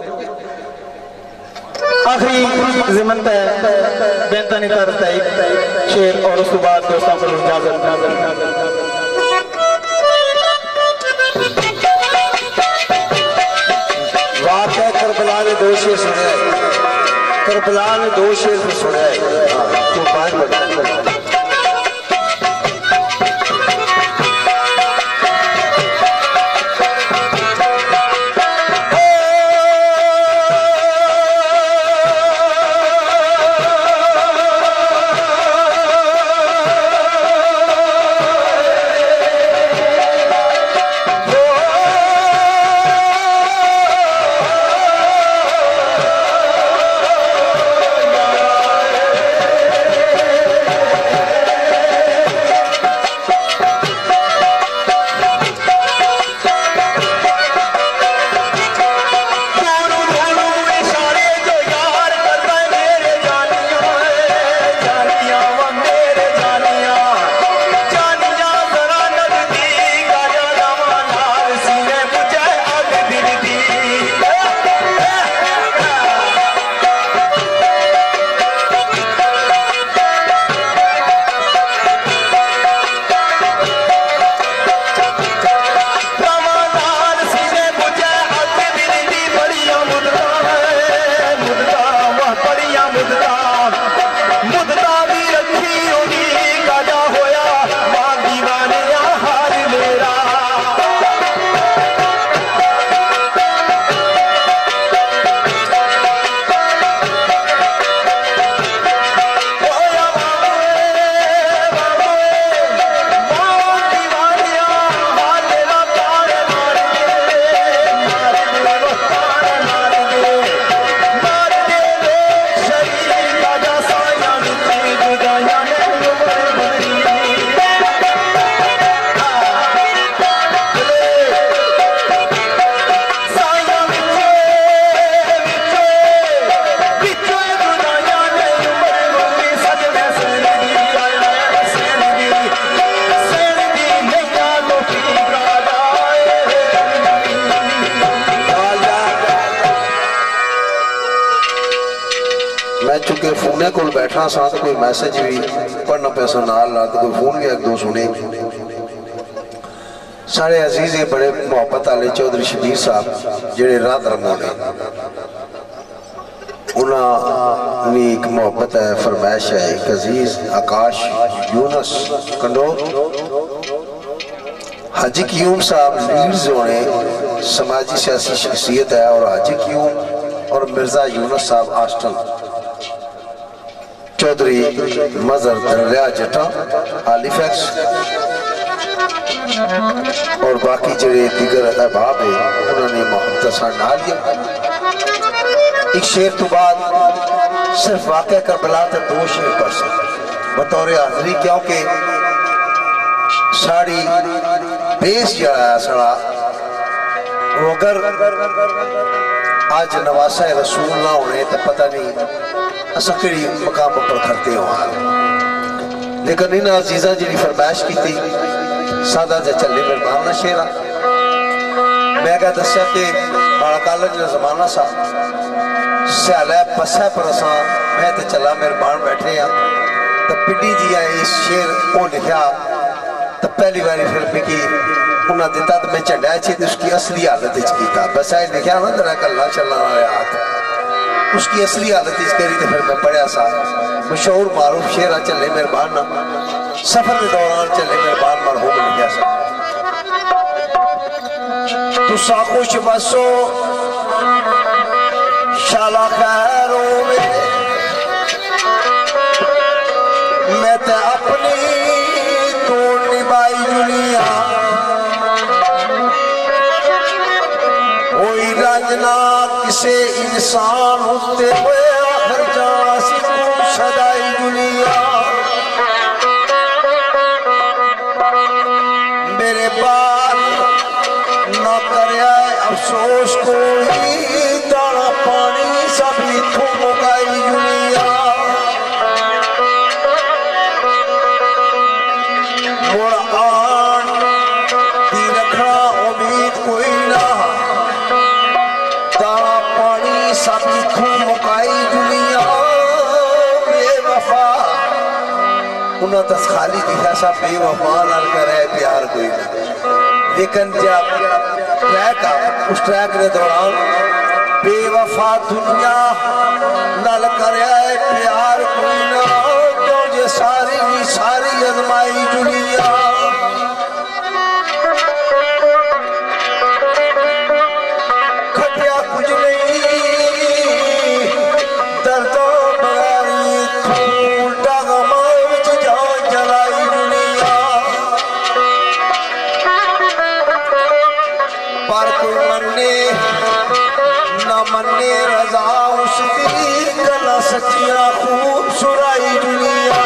आखिरी ज़िमन है बैंड नहीं करता एक शेर और उसके बाद दोस्तों को इजाज़त। वाक़या करबला ने दो शेर सुने, करबला ने दो शेर सुने, तो पाँच बता चुके फोने को बैठा सा तो कोई मैसेज भी पढ़ना पैसा नाल ला तो कोई फोन भी एक दो सुने। साढ़े अजीज ये बड़े मोहब्बत आले चौधरी शबीर साहब जेड़े रात रंगोने उन्होंने एक मोहब्बत है फरमाइश है एक अजीज आकाश यूनस कंडो हाजी क्यूम साहब लीड्स होने समाजी सियासी शख्सियत है और हाजी क्यूम और मिर्जा यूनस साहब आस्टन चौधरी मजर दरिया जटा आलिफैक्स और बाकी जड़े दिगर अहबाब है उन्होंने मोहब्बत सा ना लिया। एक शेर तो बाद सिर्फ वाक़या करबला ते दो शेर पढ़ सकते बतौर हाज़री क्योंकि साड़ी बेस जड़ा साड़ा वो अगर आज नवासा रसूल ना होने तो पता नहीं असा कि मकाम पर खड़ते हो। लेकिन इन अजीजा जी फरमाइश की थी सादा जा चले मेहरबान ना शेरा मैं क्या दसिया कि माड़ा कॉलेज का जमाना सा स्याला पस्सा पर असा मैं तो चला मेहरबान बैठे हैं तो पिंडी जी आए इस शेर वो लिखा तो पहली बारी फिर मिगी उन्हें दिता तो मैं झंडा अच्छी उसकी असली हालत किया बस आई लिखा ना तेरा कला चलने वाले हाथ उसकी असली हालत करी तो फिर मैं पढ़िया सा मशहूर मारूफ शेरा चले मेहरबान ना सफर के दौरान चले मेहरबान मरहूम लिखा सा तुसा खुश बसो शाला खैरों में मैं तो अपनी तो निभाई दुनिया कोई रंजना किसे इंसान होते हुए आखिर जासी को सदाई दुनिया मेरे बाद न करे अफसोस कोई दाना पानी सभी थो मुकाई दुनिया उन्हें तो खाली दिखा सा बेवफा नाल करे प्यार कोई ना, लेकिन जब ट्रैक आ उस ट्रैक के दौरान बेवफा दुनिया नाल करे प्यार कोई ना, तो ये सारी की सारी अजमाई दुनिया खटिया कुछ नहीं दर्दों मन्ने रजा उसकी गला सच्चिया खूब सुराई दुनिया,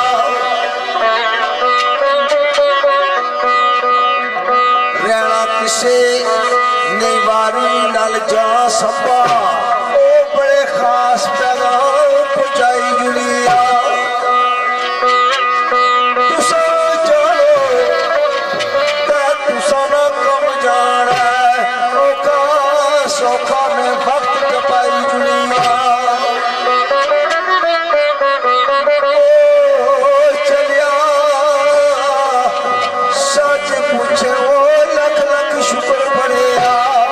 रहना किसे निवारी नल जा सपा, ओ बड़े खास पैगाम पहुंचाई दुनिया। तुसा जानो तुसा ना कम जाना ओ का सौखा में वक्त कपाई दुनिया, ओ चलिया सच पूछे वो लख लख शुक्र पड़िया,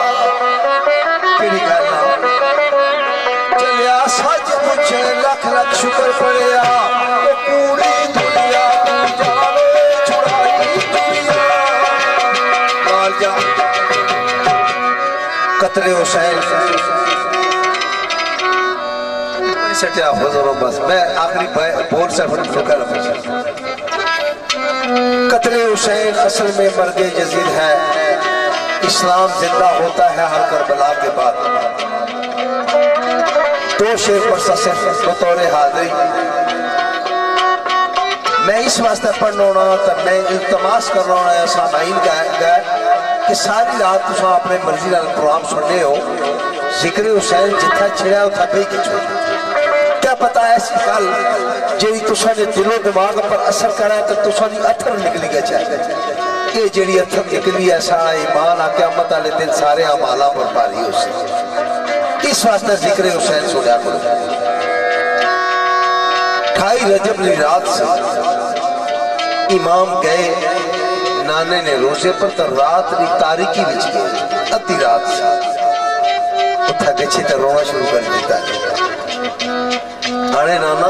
चलिया सच पूछे लख लख शुक्र पड़िया, पूरी दुनिया छुड़ाई दुनिया। कतरे हुसैन सटिया हो बस मैं आखिरी बोल से कतरे हुसैन असल में मर्द यजीद है, इस्लाम जिंदा होता है हर करबला के बाद। दो शेर पर सिर्फ बतौर हाजिरी मैं इस वास्ते पढ़ना होना तो मैं इल्तमास कर रहा हूँ सामाइन का कि सारी रात तुम अपने मर्जी नाल प्रोग्राम सुनने हो, जिक्र हुसैन जिथा छिड़ा उथा पे की छोड़, क्या पता ऐसी गल जी तुसा ने दिलो दिमाग पर असर करा तो तुसा दी अथर निकली गया चाहे ये जी अथर निकली है सारा ईमान आ क़यामत वाले दिन सारे अमाला पर भारी हो सी। इस वास्ते जिक्र हुसैन सुनिया करो। ढाई रजब की रात से इमाम गए नाने ने रोजे पर तो रात की तारीकी विच गए, अद्धी रात से उठा गच्छे तो रोना शुरू कर दिता। आने नाना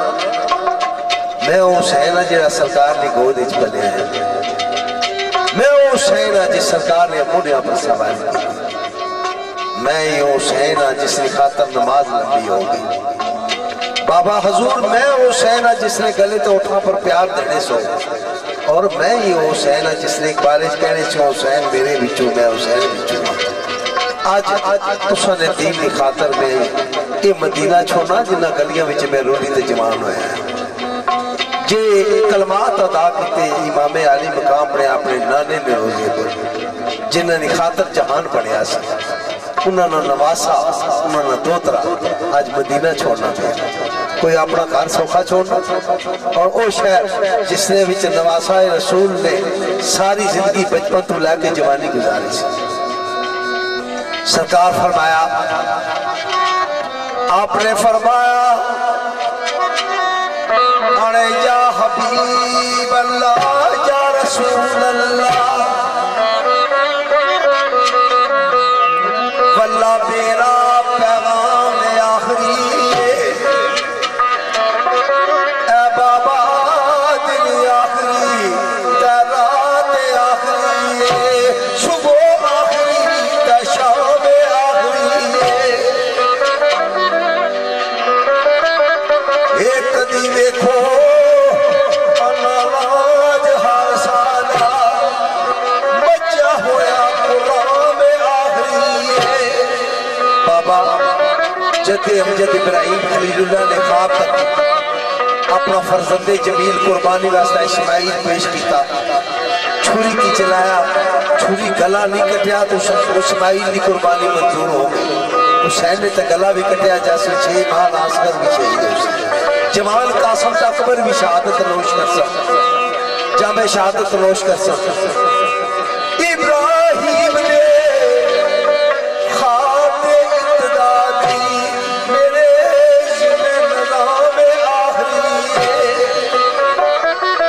मैं हुसैन आ जिहड़ा सरकार की गोद विच पलिया है, मैं हुसैन आ जिस सरकार ने मोढियां पर सवार किया, मैं ये हुसैन आ जिसकी खातर नमाज लंबी हो गई। बाबा हजूर मैं हुसैन आ जिसने गले तो उठा पर प्यार देने सो, और मैं ये हुसैन आ जिसने एक बारिश कहने से हुसैन मेरे बिचू मैं हुसैन बिचू। आज आज तुसा ने दीन की खातर में ये मदीना छोड़ना जिन्ना गलियां विच मैं रोली ते जवान होया, जे कलमात अदा किते इमाम आली मकाम ने अपने नाने ने रोजे पर जिन्हां दी खातर जहान बनया सी, उन्होंने नवासा उन्होंने दोतरा आज मदीना छोड़ना पे कोई अपना घर सौखा छोड़ना, और वो शहर जिसने विच नवासा रसूल ने सारी जिंदगी बचपन तो लैके जवानी गुजारी सी। सरकार फरमाया, आपने फरमाया अरे या हबीब अल्लाह या रसूल अल्लाह वल्ला मेरा पैगाम आखिरी ए बाबा दिल आखिरी रात आखिरी सुबह आखिरी शाम आखिरी एक दी देखो अनाज हर साला बच्चा होया गुलाम आखिरी। बाबा जदे अमजद इब्राहिम खलीलुल्लाह ने ख्वाब तक अपना फर्जंदे जमील कुर्बानी वास्ते इस्माइल पेश किया, छुरी की चलाया, छुरी गला नहीं कटिया तो इस्माइल की कुर्बानी मंजूर हो गई। हुसैन ने तो गला भी कटिया जैसे छह माह आसगर भी शहीद हो, जमाल कासम का अकबर भी शहादत नोश कर सकता, जामे शहादत नोश कर सकता। इब्राहिम ने खाते इब्तिदा दी मेरे जिन्ने नज़ाम आखिरी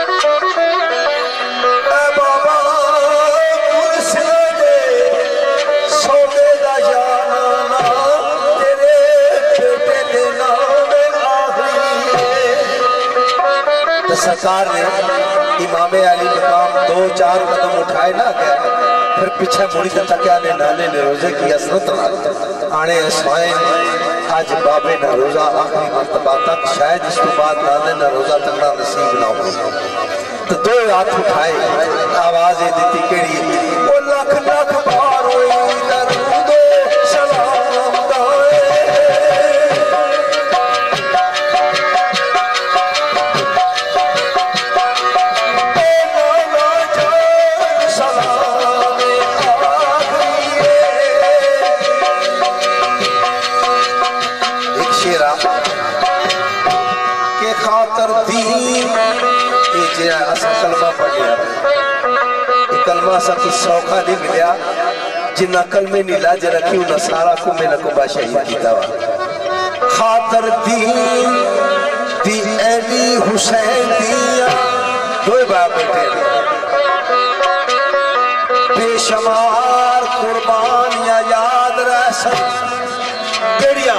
तो सरकार ने इमाम अली मकाम दो चार कदम उठाए ना गए, फिर पीछे मुड़ी तो तकिया ने नाने ने रोजे की असरत आने असमाए आज बाबे ना रोजा आखिरी मरतबा तक, शायद इस बाद नाने ना रोजा तकड़ा नसीब ना हो। तो दो हाथ उठाए, आवाज ये दी केड़ी, ओ लख लख बार होई दरूद सलाम दाए, के खातर दीन कलमा पढ़ लिया, कलमा सा कुछ सौखा नहीं मिलया, जिन्ना कलमे नी लाज रखी उन्हें सारा कुमे नकुबा शहीद किया वा। खातर दीन दी अली हुसैन दिया दो बाप बेटे बेशुमार कुर्बानियां याद रह सकड़िया,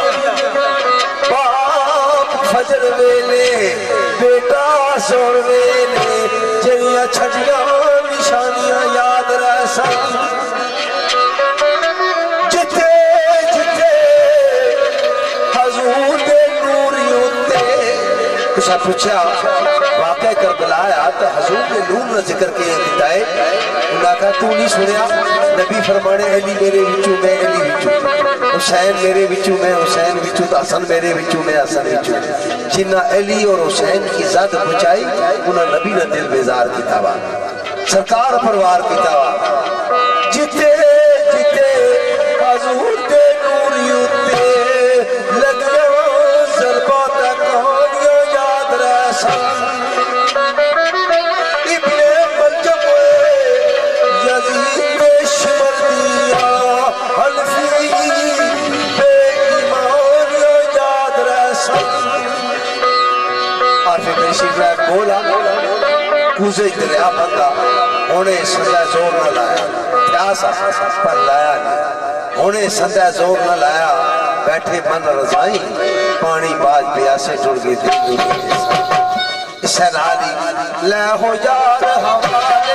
बाप फजर वेले बेटा सोर वेले जरिया छटिया निशानियां याद रह सन, जिथे जिथे हजूर दे नूर उत्ते कुछ पूछा वाकई करबला आया तो हजूर ने नूर न जिक्र किया किता है, उन्हें कहा तू नहीं सुनिया नबी फरमाने अली मेरे विचू मैं अली विचू, हुसैन मेरे विचू मैं हुसैन विचू, तो हसन मेरे विचू मैं हसन विचू, जिन्ना अली और हुसैन की ज़ात बचाई उन्हें नबी ने दिल बेजार किया वा, सरकार परवार किया वा, जिते जिते हजूर दे नूर उत्ते लगिया ज़ल्फां ते कहानियां याद रह सन, इब्ने मलजम यज़ीद ने शिमर दिया हल्फी बेईमानियां याद रह सन, और फिर शिवराज बोला कूजे दरिया बंदा उन्हें संदा जोर न लाया, प्यासा पर लाया नहीं, उन्हें संदा जोर न लाया, बैठे मन रजाई पानी बाज प्यासे जुड़ गई दिल सराली ले हो यार हमारे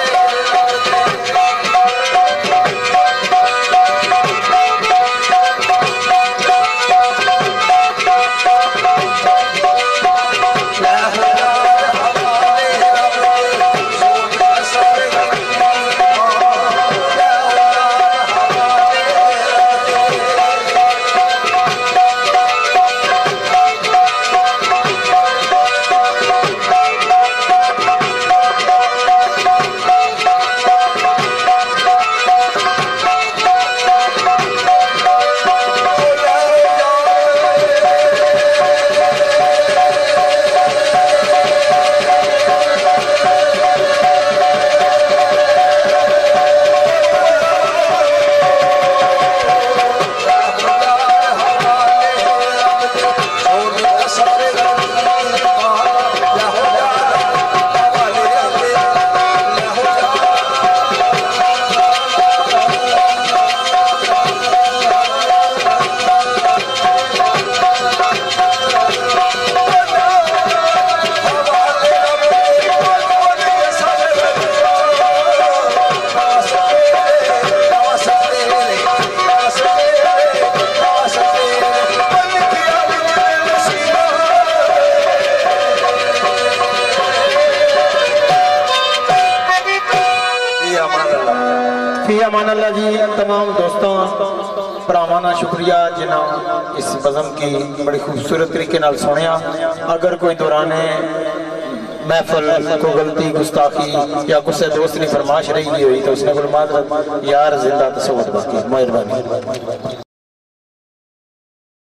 अमान अल्लाह जी। तमाम दोस्तों भरावां शुक्रिया जिन्होंने इस बज़म की बड़ी खूबसूरत तरीके नाल सुनिया। अगर कोई दौराने महफल को गलती गुस्ताखी या किसी दोस्त की फरमाश रही हुई तो उसने गुल माजरत यार जिंदा तसव्वुर बाकी मेहरबानी।